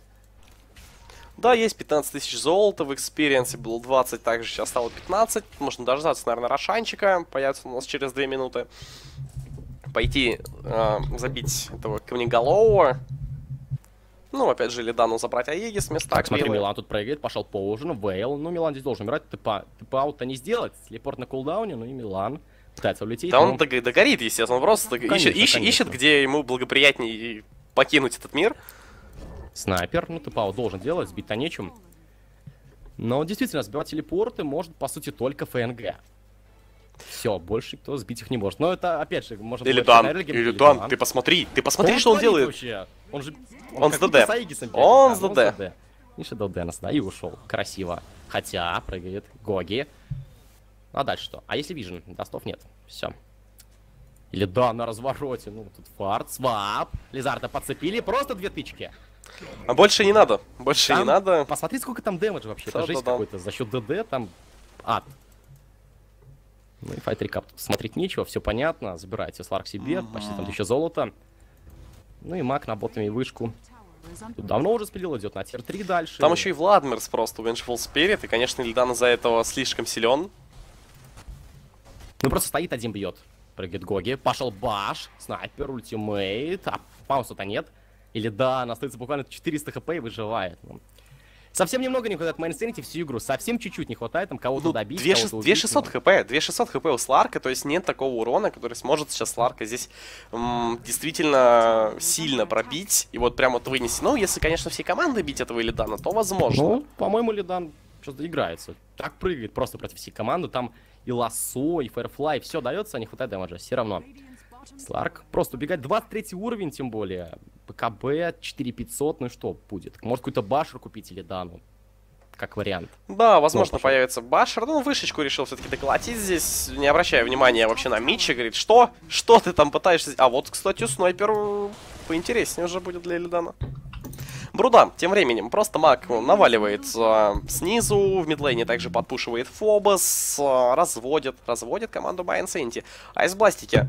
Да, есть 15 тысяч золота, в экспириенсе было 20, также сейчас стало 15. Можно дождаться, наверное, Рошанчика, появится у нас через 2 минуты. Пойти забить этого камнеголового. Ну, опять же, Лидану забрать Аегис вместо Так, смотри, Аквилы. Милан тут прыгает, пошел по ужину, Вейл. Ну, Милан здесь должен умирать, тп-аут-то не сделать. Телепорт на кулдауне, ну и Милан пытается улететь. Да но... он догорит, естественно, он просто ищет, где ему благоприятнее покинуть этот мир. Снайпер, ну тп-аут должен делать, сбить-то нечем. Но действительно, сбивать телепорты может, по сути, только ФНГ. Все, больше кто сбить их не может. Но это, опять же, может быть... Илидан, ты посмотри, что он делает. Вообще? Он же... Он с ДД. Он с ДД. И Shadow Dance, да, и ушел. Красиво. Хотя, прыгает Гоги. А дальше что? А если Вижен? Достов нет. Все. Или да, на развороте. Ну, тут фарт, свап. Лизарда подцепили. Просто 2 тычки. А больше не надо. Больше Там, не надо. Посмотри, сколько там дэмэджа вообще. Это жесть Да-да-да. какой-то. За счет ДД там ад. Ну и файт рекап тут смотреть нечего, все понятно. Забирайте Сларк себе, почти там 1000 золота. Ну и маг на ботами вышку. Тут давно уже спилил, идет на тир 3 дальше. Там еще и Владмирс просто, Vengeful Spirit, и, конечно, Ильдан из-за этого слишком силен. Ну просто стоит, один бьет. Прыгает Гоги, пошел баш, снайпер, ультимейт, а пауса-то нет. Или да, она остается буквально 400 хп и выживает. Ну, совсем немного не хватает Майнсенити всю игру, совсем чуть-чуть не хватает там кого-то добить, кого-то убить. 2600 хп, 2600 хп у Сларка, то есть нет такого урона, который сможет сейчас Сларка здесь действительно сильно пробить и вот прям вот вынести. Ну, если, конечно, все команды бить этого Илидана, то возможно. Ну, по-моему, Лидан что-то играется. Так прыгает просто против всей команды, там и лассо, и фаерфлай, все дается, а не хватает дэмэджа, все равно. Сларк просто убегать, 23 уровень тем более, ПКБ 4500, ну и что будет? Может какой-то башер купить или да, ну, как вариант. Да, возможно, Ну, появится башер, ну, вышечку решил все-таки доколотить здесь, не обращая внимания вообще на Митча, говорит, что? Что ты там пытаешься... А вот, кстати, снайпер поинтереснее уже будет для Илидана. Бруда, тем временем, просто маг наваливает снизу, в мидлейне также подпушивает Фобос, разводит команду Майнсенти. Айсбластики.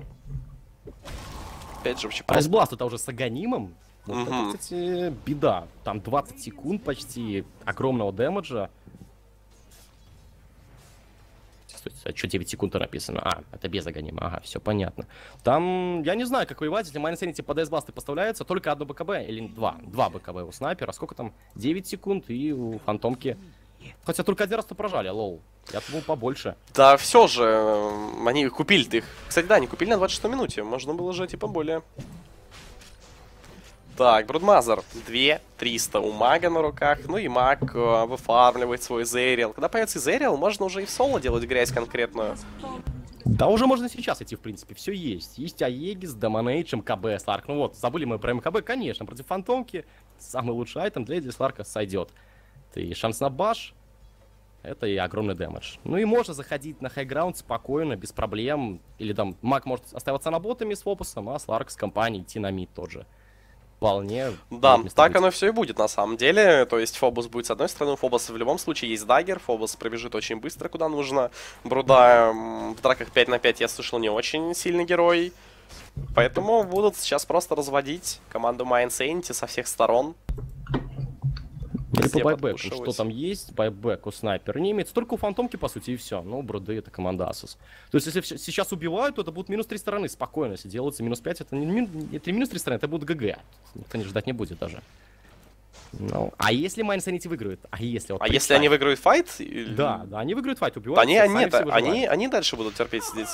Опять же, вообще... Айсбласт это уже с Аганимом. Вот это, кстати, беда. Там 20 секунд почти огромного дэмэджа. А что 9 секунд написано? А, это без Аганима. Ага, все понятно. Там, я не знаю, как воевать, если Майнсенити под айсбласты поставляются, только одно БКБ или два БКБ у снайпера. Сколько там? 9 секунд и у фантомки. Хотя только один раз-то прожали, лол. Я думал побольше. Да, все же, они купили-то их. Кстати, да, они купили на 26 минуте. Можно было же, типа, более. Так, Брудмазер. 2300 у мага на руках. Ну и маг выфармливает свой Зериал. Когда появится Зериал, можно уже и в соло делать грязь конкретную. Да уже можно сейчас идти, в принципе. Все есть. Есть Аегис, Демонейдж, МКБ, Сларк. Ну вот, забыли мы про МКБ, конечно. Против фантомки самый лучший айтем для Эдди Сларка сойдет. И шанс на баш. Это и огромный дэмэдж. Ну и можно заходить на хайграунд спокойно, без проблем. Или там маг может оставаться на ботами с фопусом, а Сларк с компанией идти на мид тот же. Вполне. Да, так оно все и будет на самом деле. То есть Фобос будет с одной стороны, у Фобоса в любом случае есть даггер, Фобос пробежит очень быстро, куда нужно. Бруда в драках 5 на 5, я слышал, не очень сильный герой. Поэтому будут сейчас просто разводить команду My Insanity со всех сторон. Или по байбеку, что там есть, байбек у снайпера не имеется. Только у фантомки, по сути, и все. Ну, Бруды — это команда Asus. То есть, если сейчас убивают, то это будут минус 3 стороны, спокойно. Если делается минус 5, это не минус 3 стороны, это будет ГГ. Никто не ждать не будет даже. Ну, а если My Insanity выиграют? А если, вот, если они выиграют файт? Да, они выиграют файт, убивают. Они дальше будут терпеть сидеть.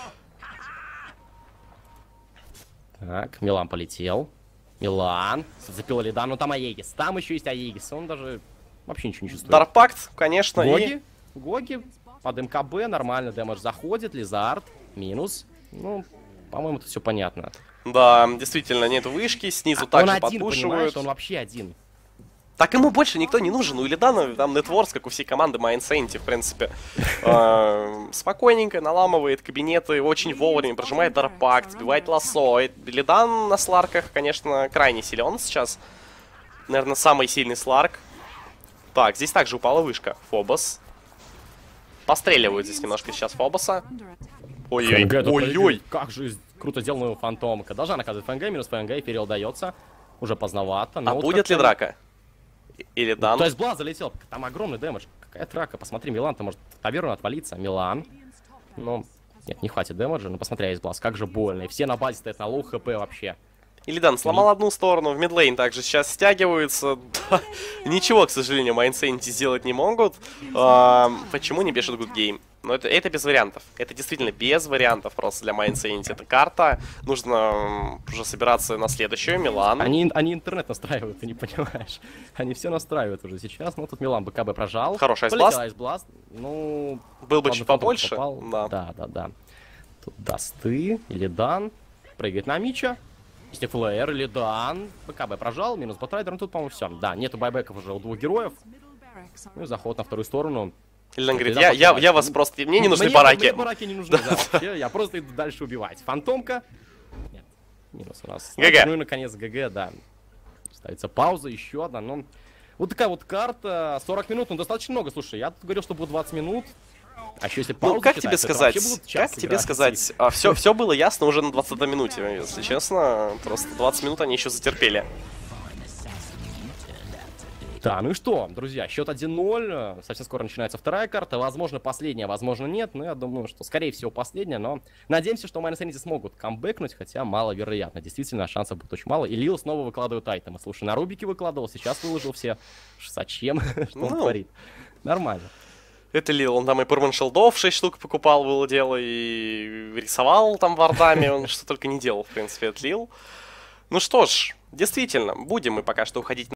Так, Милан полетел. Милан. Запил Лида, ну там Аегис. Там еще есть Аегис. Он даже вообще ничего не чувствует. Дарпакт, конечно, Гоги под МКБ, нормально дэмэдж заходит. Лизард, минус. Ну, по-моему, это все понятно. Да, действительно, нету вышки, снизу также подпушивают. Он вообще один. Так ему больше никто не нужен. У Илидана там нетворс, как у всей команды My Insanity, в принципе. Спокойненько наламывает кабинеты, очень вовремя прожимает Дарпакт, сбивает лассо. Илидан на сларках, конечно, крайне силен сейчас. Наверное, самый сильный сларк. Так, здесь также упала вышка. Фобос. Постреливают здесь немножко сейчас Фобоса. Ой-ой, ой-ой. Как же круто сделанная фантомка. Должна наказывать ФНГ, минус ФНГ, и переудается. Уже поздновато. А будет ли драка? Или Дан? То есть Блаз залетел, там огромный дэмэдж. Какая драка, посмотри, Милан-то может таверну отвалиться. Милан. Ну, нет, не хватит дэмэджа, но посмотри, есть Блаз, как же больно. И все на базе стоят на лоу хп вообще. Илидан сломал одну сторону, в мидлейн также сейчас стягиваются. Да, ничего, к сожалению, My Insanity сделать не могут. Почему не бежит Good Game? Но это без вариантов. Это действительно без вариантов просто для My Insanity. Это карта. Нужно уже собираться на следующую. Милан. Они интернет настраивают, ты не понимаешь. Они все настраивают уже сейчас. Ну, тут Милан БКБ прожал. Хороший айсбласт. Ну, был бы чуть побольше. Да. Тут Дасты, Илидан. Прыгает на Мича. Если ФЛР, Илидан. БКБ прожал, минус Батрайдер. Ну, тут, по-моему, все. Да, нету байбеков уже у двух героев. Ну и заход на вторую сторону. Илидан говорит, я вас просто... Мне не нужны бараки. Мне бараки не нужны, да, вообще. Я просто иду дальше убивать. Фантомка. Нет, минус у нас. ГГ. Ну и, наконец, ГГ, да. Ставится пауза, еще одна. Ну, вот такая вот карта. 40 минут, ну, достаточно много. Слушай, я тут говорил, что будет 20 минут. А еще если пауза, ну, как тебе сказать? Все было ясно уже на 20-й минуте, если честно. Просто 20 минут они еще затерпели. Да, ну и что, друзья, счет 1-0, совсем скоро начинается вторая карта, возможно последняя, возможно нет, но я думаю, что скорее всего последняя, но надеемся, что My Insanity смогут камбэкнуть, хотя маловероятно, действительно шансов будет очень мало, и Лил снова выкладывает айтемы, слушай, на Рубике выкладывал, сейчас выложил все, зачем, что он творит, нормально. Это Лил, он там и Пурман Шелдов 6 штук покупал, было дело, и рисовал там вардами, он что только не делал, в принципе, это Лил. Ну что ж, действительно, будем мы пока что уходить